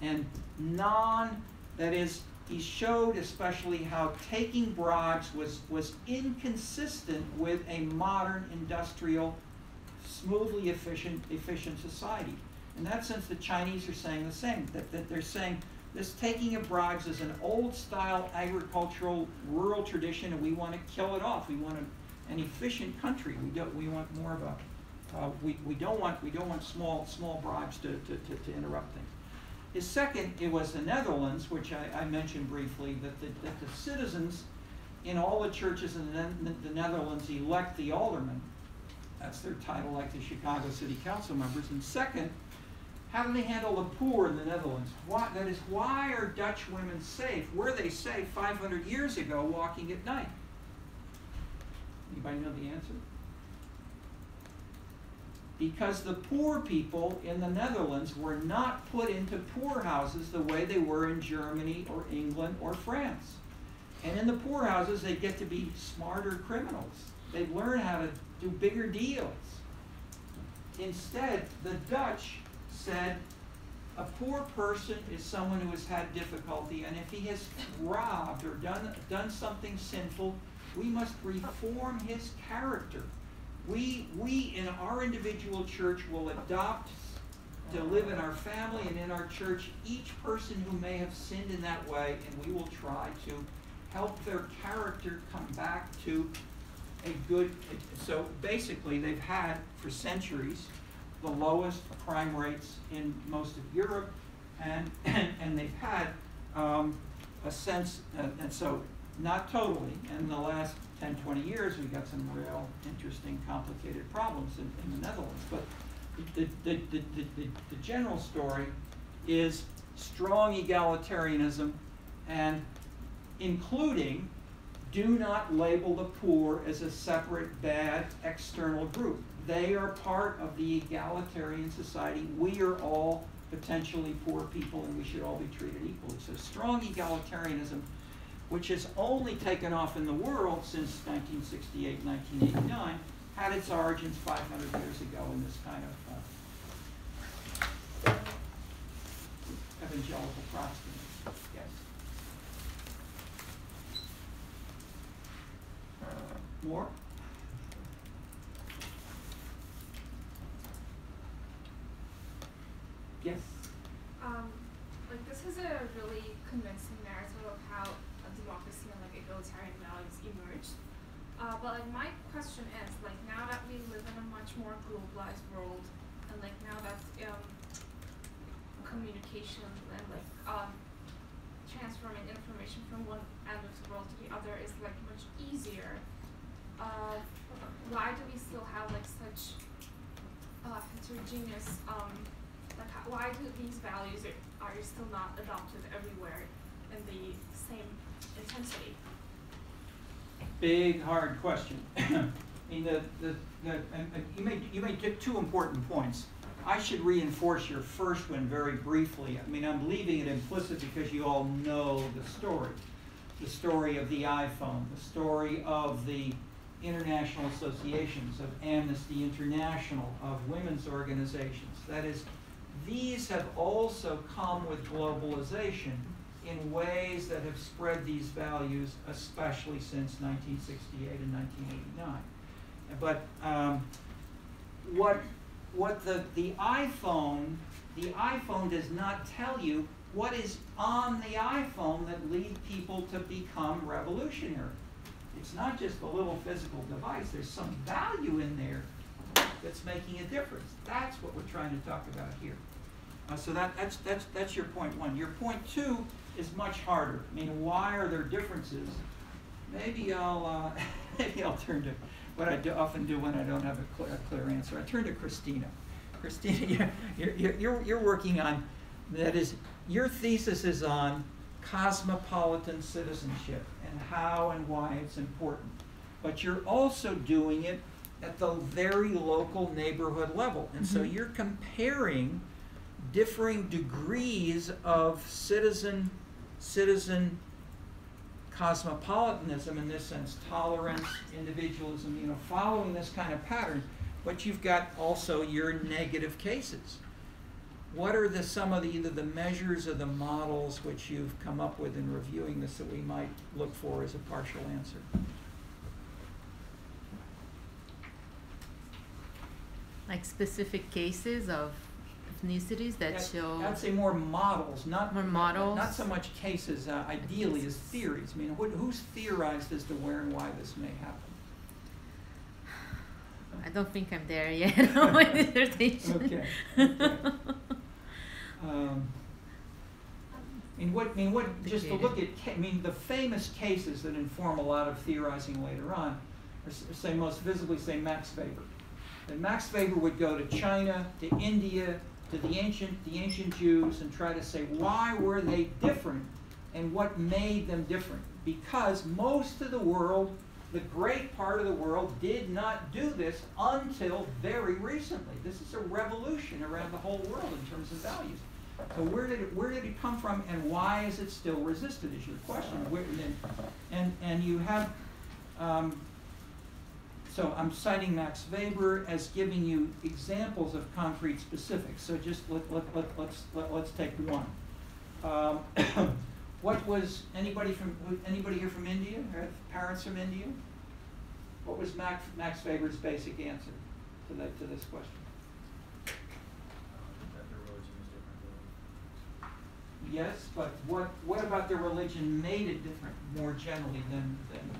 Speaker 2: that is, he showed especially how taking bribes was inconsistent with a modern industrial, smoothly efficient society. In that sense, the Chinese are saying the same, that they're saying this taking of bribes is an old-style agricultural rural tradition, and we want to kill it off. We want an efficient country. We want more of a we don't want small bribes to interrupt things. His second, it was the Netherlands, which I mentioned briefly, that the citizens in all the churches in the Netherlands elect the alderman. That's their title, like the Chicago City Council members. And second, how do they handle the poor in the Netherlands? Why are Dutch women safe? Were they safe 500 years ago walking at night? Anybody know the answer? because the poor people in the Netherlands were not put into poorhouses the way they were in Germany or England or France. And in the poorhouses, they get to be smarter criminals. They learn how to do bigger deals. Instead, the Dutch said, a poor person is someone who has had difficulty, and if he has robbed or done something sinful, we must reform his character. We in our individual church will adopt to live in our family and in our church each person who may have sinned in that way, and we will try to help their character come back to a good. So basically, they've had for centuries the lowest crime rates in most of Europe, and they've had a sense, and so not totally. In the last 10, 20 years, we've got some real interesting, complicated problems in the Netherlands. But the general story is strong egalitarianism, and including do not label the poor as a separate, bad, external group. They are part of the egalitarian society. We are all potentially poor people, and we should all be treated equally. So strong egalitarianism, which has only taken off in the world since 1968, 1989, had its origins 500 years ago in this kind of evangelical Protestantism. Yes? More? Yes?
Speaker 7: Like, this is a really convincing narrative of how a democracy and like egalitarian values emerged. But like my question is, like, now that we live in a much more globalized world, and like now that communication and like transferring information from one end of the world to the other is like much easier, why do we still have like such heterogeneous why do these values are still not adopted everywhere in the same intensity?
Speaker 2: Big, hard question. I mean, you made two important points. I should reinforce your first one very briefly. I mean, I'm leaving it implicit because you all know the story of the iPhone, the story of the international associations, of Amnesty International, of women's organizations. That is, these have also come with globalization in ways that have spread these values, especially since 1968 and 1989. But what the iPhone does not tell you what is on the iPhone that lead people to become revolutionary. It's not just a little physical device. There's some value in there that's making a difference. That's what we're trying to talk about here. So that's your point one. Your point two is much harder. I mean, why are there differences? Maybe I'll turn to what I often do when I don't have a clear answer. I turn to Christina. Christina, you're working on, that is, your thesis is on cosmopolitan citizenship and how and why it's important. But you're also doing it at the very local neighborhood level. And so you're comparing differing degrees of citizen cosmopolitanism, in this sense, tolerance, individualism, following this kind of pattern. But you've got also your negative cases. What are some of either the measures or the models which you've come up with in reviewing this that we might look for as a partial answer?
Speaker 1: Like specific cases of ethnicities that show.
Speaker 2: I'd say more models, not
Speaker 1: more models.
Speaker 2: Not so much cases. Ideally, as theories. I mean, who's theorized as to where and why this may happen?
Speaker 1: I don't think I'm there yet on my dissertation.
Speaker 2: Okay. Just to look at, the famous cases that inform a lot of theorizing later on are, most visibly, Max Weber. And Max Weber would go to China, to India, to the ancient Jews, and try to say, why were they different and what made them different? Because most of the world the great part of the world did not do this until very recently. This is a revolution around the whole world in terms of values. So where did it come from, and why is it still resisted? Is your question. And you have. So I'm citing Max Weber as giving you examples of concrete specifics. So just let's take one. What was anybody here from India? Parents from India? What was Max Weber's basic answer to this question?
Speaker 8: That their religion is different.
Speaker 2: Yes, but what about their religion made it different more generally than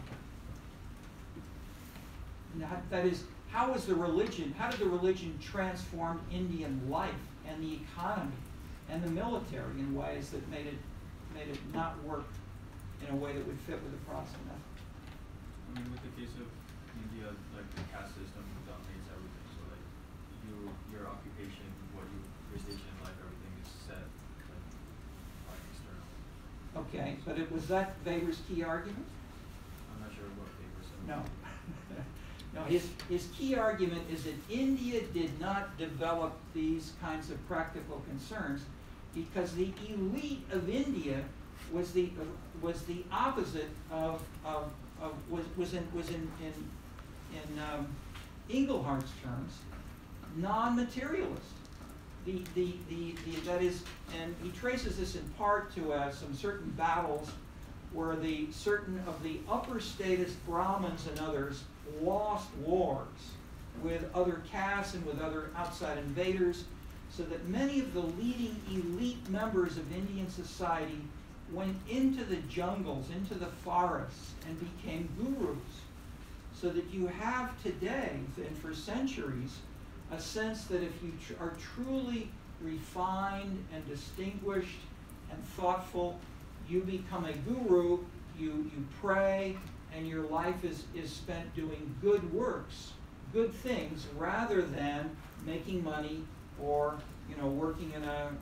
Speaker 2: that is, how did the religion transform Indian life and the economy and the military in ways that made it not work in a way that would fit with the Protestant method?
Speaker 8: I mean, with the case of India, like the caste system dominates everything. So like your occupation, your station in life, everything is set like by external.
Speaker 2: Okay, but was that Weber's key argument?
Speaker 8: I'm not sure what Weber said.
Speaker 2: No. No, his key argument is that India did not develop these kinds of practical concerns because the elite of India was the opposite was in Englehart's terms, non-materialist. That is, and he traces this in part to some certain battles where certain of the upper status Brahmins and others lost wars with other castes and with other outside invaders, so that many of the leading elite members of Indian society went into the jungles, into the forests, and became gurus. So that you have today, and for centuries, a sense that if you are truly refined and distinguished and thoughtful, you become a guru, you pray, and your life is spent doing good works, good things, rather than making money or working in a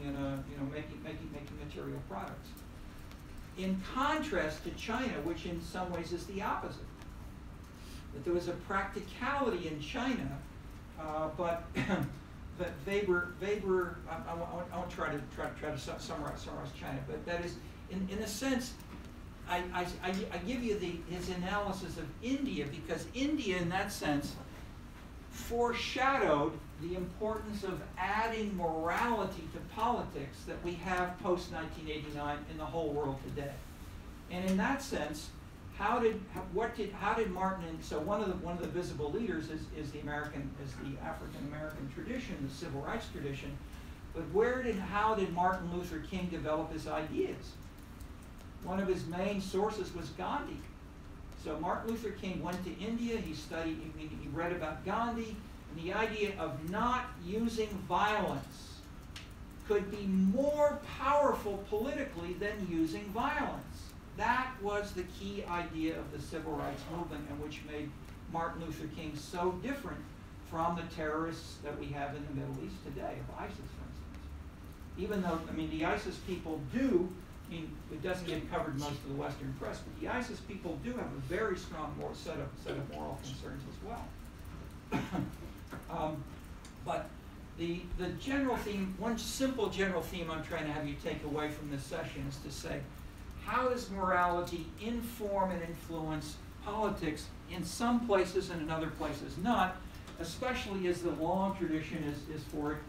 Speaker 2: making material products. In contrast to China, which in some ways is the opposite, that there was a practicality in China, but that Weber I won't try to summarize China, but that is in a sense. I give you his analysis of India because India, in that sense, foreshadowed the importance of adding morality to politics that we have post-1989 in the whole world today. And in that sense, how did Martin? And so one of the visible leaders is the African American tradition, the civil rights tradition. But how did Martin Luther King develop his ideas? One of his main sources was Gandhi. So Martin Luther King went to India, he read about Gandhi, and the idea of not using violence could be more powerful politically than using violence. That was the key idea of the civil rights movement, and which made Martin Luther King so different from the terrorists that we have in the Middle East today, of ISIS, for instance. Even though, the ISIS people do, it doesn't get covered in most of the Western press, but the ISIS people do have a very strong set of moral concerns as well. But the general theme, one simple general theme I'm trying to have you take away from this session is to say, how does morality inform and influence politics in some places and in other places not, especially as the long tradition is for it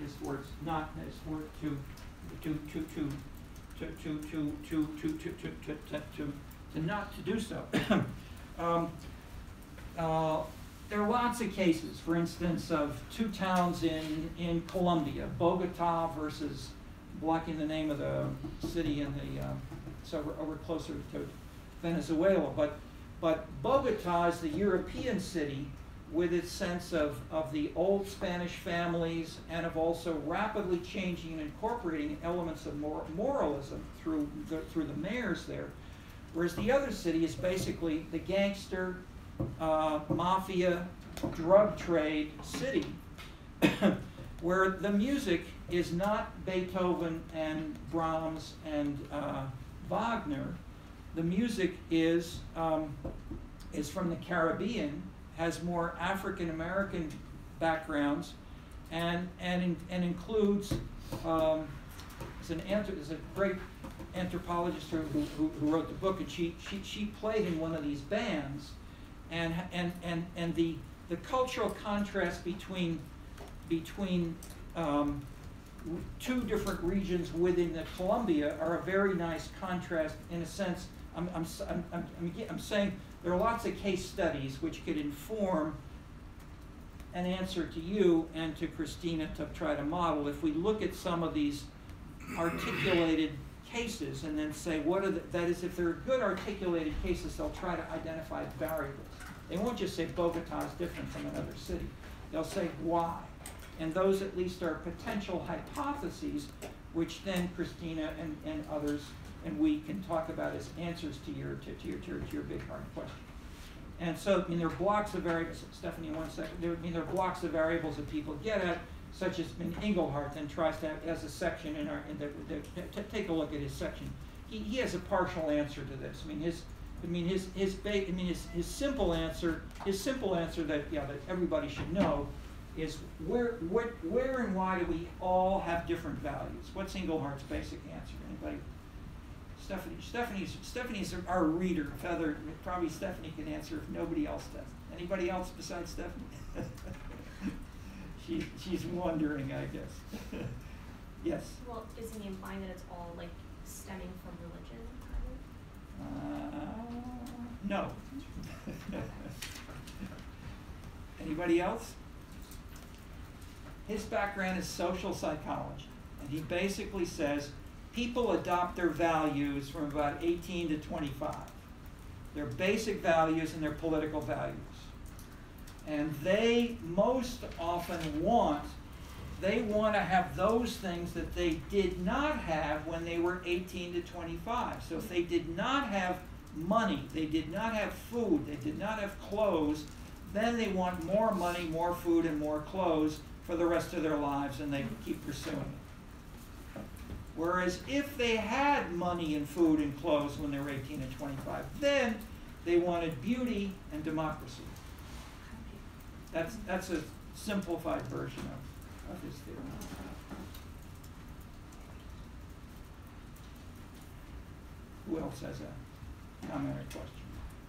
Speaker 2: to not to do so. There are lots of cases, for instance, of two towns in Colombia, Bogota versus blocking the name of the city in the so we're closer to Venezuela. But Bogota is the European city with its sense of the old Spanish families and of also rapidly changing and incorporating elements of moralism through the mayors there. Whereas the other city is basically the gangster, mafia, drug trade city, where the music is not Beethoven and Brahms and Wagner. The music is is from the Caribbean, has more African American backgrounds, and includes is a great anthropologist who wrote the book, and she played in one of these bands, and the cultural contrast between two different regions within the Columbia are a very nice contrast in a sense. I'm saying there are lots of case studies which could inform an answer to you and to Christina to try to model. If we look at some of these articulated cases and then say what are that is, if they're good articulated cases, they'll try to identify variables. They won't just say Bogota is different from another city. They'll say why. And those at least are potential hypotheses, which then Christina and others and we can talk about as answers to your big hard question. And so, I mean, there are blocks of variables. Stephanie, 1 second. There are blocks of variables that people get at, such as Engelhardt then tries to have as a section take a look at his section. He has a partial answer to this. His simple answer that everybody should know is where and why do we all have different values? What's Engelhardt's basic answer? Anybody? Stephanie's our reader. Probably Stephanie can answer if nobody else does. Anybody else besides Stephanie? She's wondering, I guess. Yes.
Speaker 5: Well, isn't he implying that it's all like stemming from religion?
Speaker 2: No. Anybody else? His background is social psychology, and he basically says people adopt their values from about 18 to 25. Their basic values and their political values. And they most often want to have those things that they did not have when they were 18 to 25. So if they did not have money, they did not have food, they did not have clothes, then they want more money, more food, and more clothes for the rest of their lives, and they keep pursuing it. Whereas if they had money and food and clothes when they were 18 and 25, then they wanted beauty and democracy. That's a simplified version of his theory. Who else has a comment or question?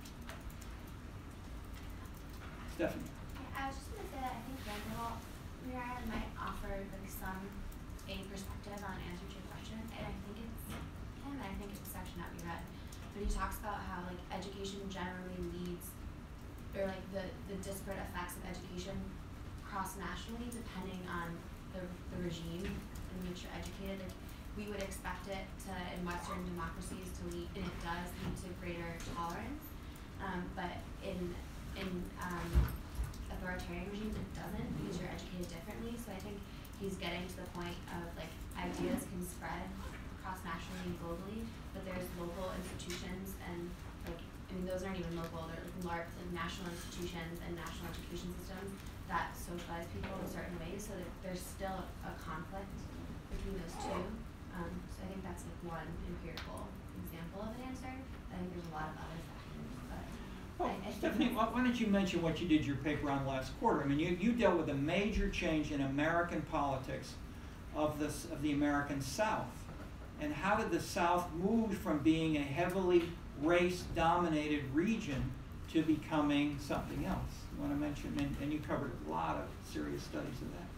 Speaker 2: Stephanie.
Speaker 9: I was just going to say that I think Randall might offer like a perspective on answer to your question, and I think it's him, and I think it's the section that we read. But he talks about how like education generally leads, or like the disparate effects of education cross-nationally depending on the regime in which you're educated. Like, we would expect it to, in Western democracies, to lead, and it does lead to greater tolerance. But in authoritarian regimes, it doesn't, because you're educated differently. So I think he's getting to the point of like ideas can spread cross-nationally and globally, but there's local institutions and like, I mean, those aren't even local, they're like large like national institutions and national education systems that socialize people in certain ways, so that there's still a conflict between those two. So I think that's like one empirical example of an answer. I think there's a lot of other factors, but I
Speaker 2: Stephanie, why don't you mention what you did your paper on last quarter? I mean, you dealt with a major change in American politics of the American South. And how did the South move from being a heavily race-dominated region to becoming something else? You want to mention, and you covered a lot of serious studies of that.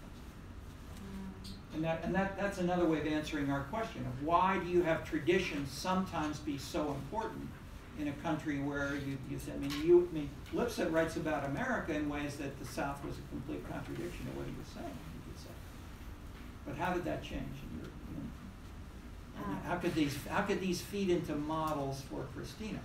Speaker 2: And that's another way of answering our question of why do you have traditions sometimes be so important in a country where you say, I mean, Lipset writes about America in ways that the South was a complete contradiction of what he was saying, you could say. But how did that change in your opinion? How could these feed into models for Christina?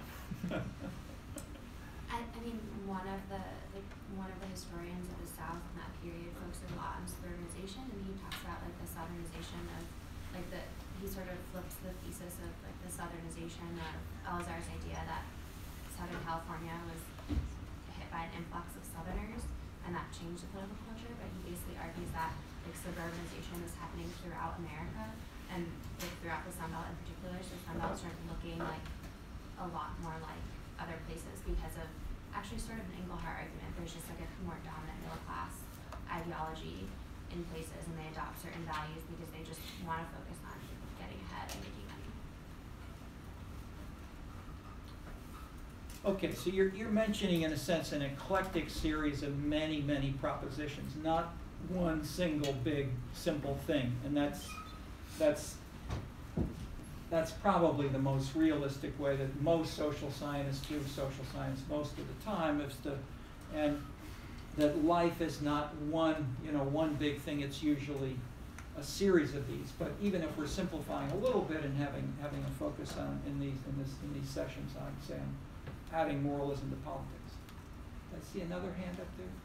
Speaker 9: I mean, one of the historians of the South in that period focuses a lot on southernization, and he talks about like the southernization of like he sort of flips the thesis of like the southernization of Elazar's idea that Southern California was hit by an influx of Southerners, and that changed the political culture. But he basically argues that like suburbanization was happening throughout America, and like, throughout the Sun Belt in particular. So the Sun Belt started looking like a lot more like other places because of actually sort of an Engelhardt argument. There's just like a more dominant middle class ideology in places, and they adopt certain values because they just want to focus on getting ahead and making money.
Speaker 2: Okay, so you're mentioning, in a sense, an eclectic series of many, many propositions, not one single big, simple thing. And that's probably the most realistic way that most social scientists do social science most of the time, and that life is not one big thing. It's usually a series of these. But even if we're simplifying a little bit and having a focus on in these sessions, I'd say I'm adding moralism to politics. I see another hand up there.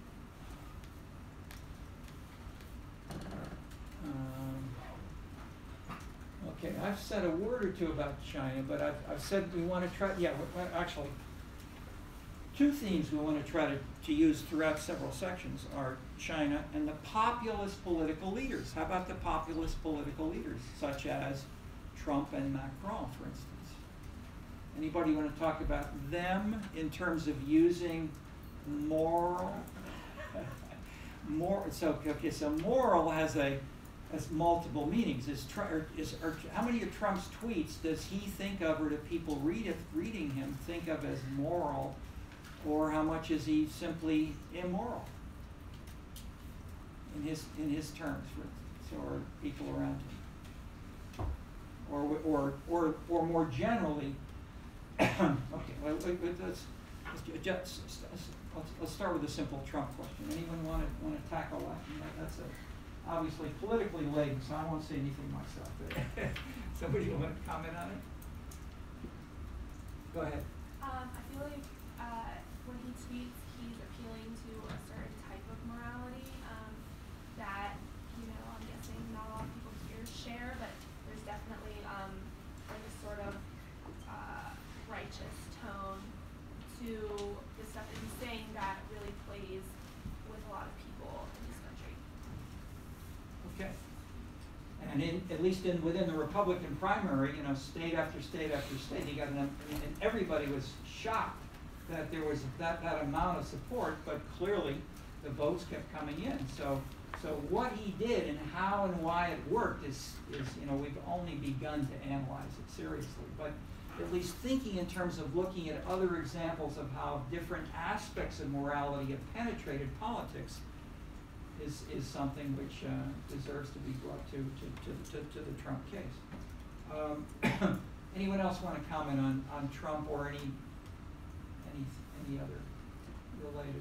Speaker 2: Okay, I've said a word or two about China, but I've said we want to try. Yeah, actually, two themes we want to try to use throughout several sections are China and the populist political leaders. How about the populist political leaders, such as Trump and Macron, for instance? Anybody want to talk about them in terms of using moral? So moral has multiple meanings. How many of Trump's tweets does he think of, or do people reading him think of as moral, or how much is he simply immoral in his terms, for instance, or people around him, or more generally? Okay, let's start with a simple Trump question. Anyone want to tackle that? That's obviously politically laden, so I won't say anything myself. Somebody want to comment on it? Go ahead.
Speaker 7: I feel like when he tweets, he's appealing to a certain type of morality that, I'm guessing not a lot of people here share, but there's definitely like a sort of righteous tone to the stuff that he's saying that really plays with a lot of people in this country.
Speaker 2: Okay. And at least within the Republican primary, state after state after state, he got and everybody was shocked that there was that amount of support, but clearly the votes kept coming in. So what he did and how and why it worked is we've only begun to analyze it seriously. But at least thinking in terms of looking at other examples of how different aspects of morality have penetrated politics is something which deserves to be brought to the Trump case. Anyone else want to comment on Trump or any other related?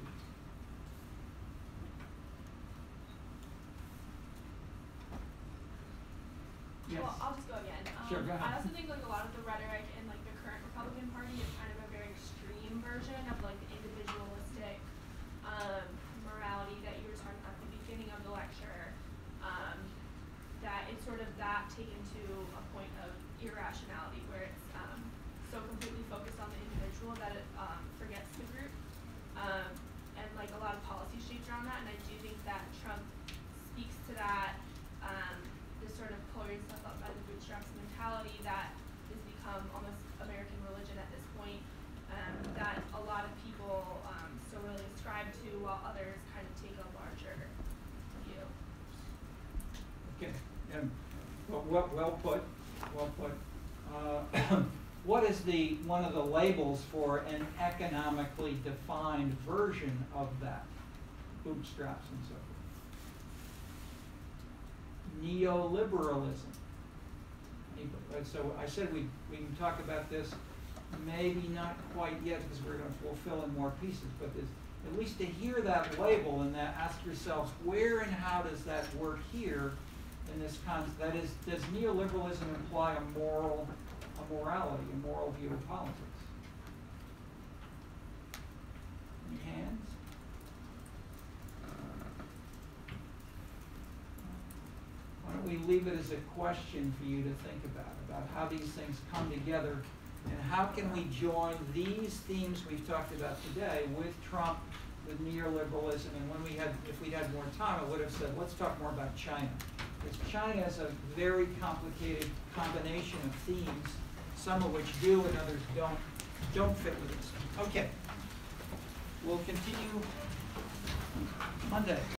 Speaker 2: Yes.
Speaker 7: Well, I'll just go again.
Speaker 2: Sure, go ahead.
Speaker 7: I also think like a lot of the rhetoric in like the current Republican Party is kind of a very extreme version of like the individualistic morality that you were talking about at the beginning of the lecture. That it's sort of that taken to a point of irrationality where it's so completely focused on the individual that it forgets the group. And like a lot of policy shaped around that, and I do think that Trump speaks to that. This sort of pull yourself up by the bootstraps mentality that has become almost American religion at this point, that a lot of people still really ascribe to, while others kind of take a larger view.
Speaker 2: Okay, well put. What is one of the labels for an economically defined version of that? Bootstraps and so forth. Neoliberalism. So I said we can talk about this, maybe not quite yet because we'll fill in more pieces, but at least to hear that label and ask yourselves where and how does that work here in this context? That is, does neoliberalism imply a morality, a moral view of politics? Any hands? Why don't we leave it as a question for you to think about how these things come together, and how can we join these themes we've talked about today with Trump, with neoliberalism, and if we'd had more time, I would have said, let's talk more about China. Because China has a very complicated combination of themes, some of which do and others don't don't fit with us. Okay. We'll continue Monday.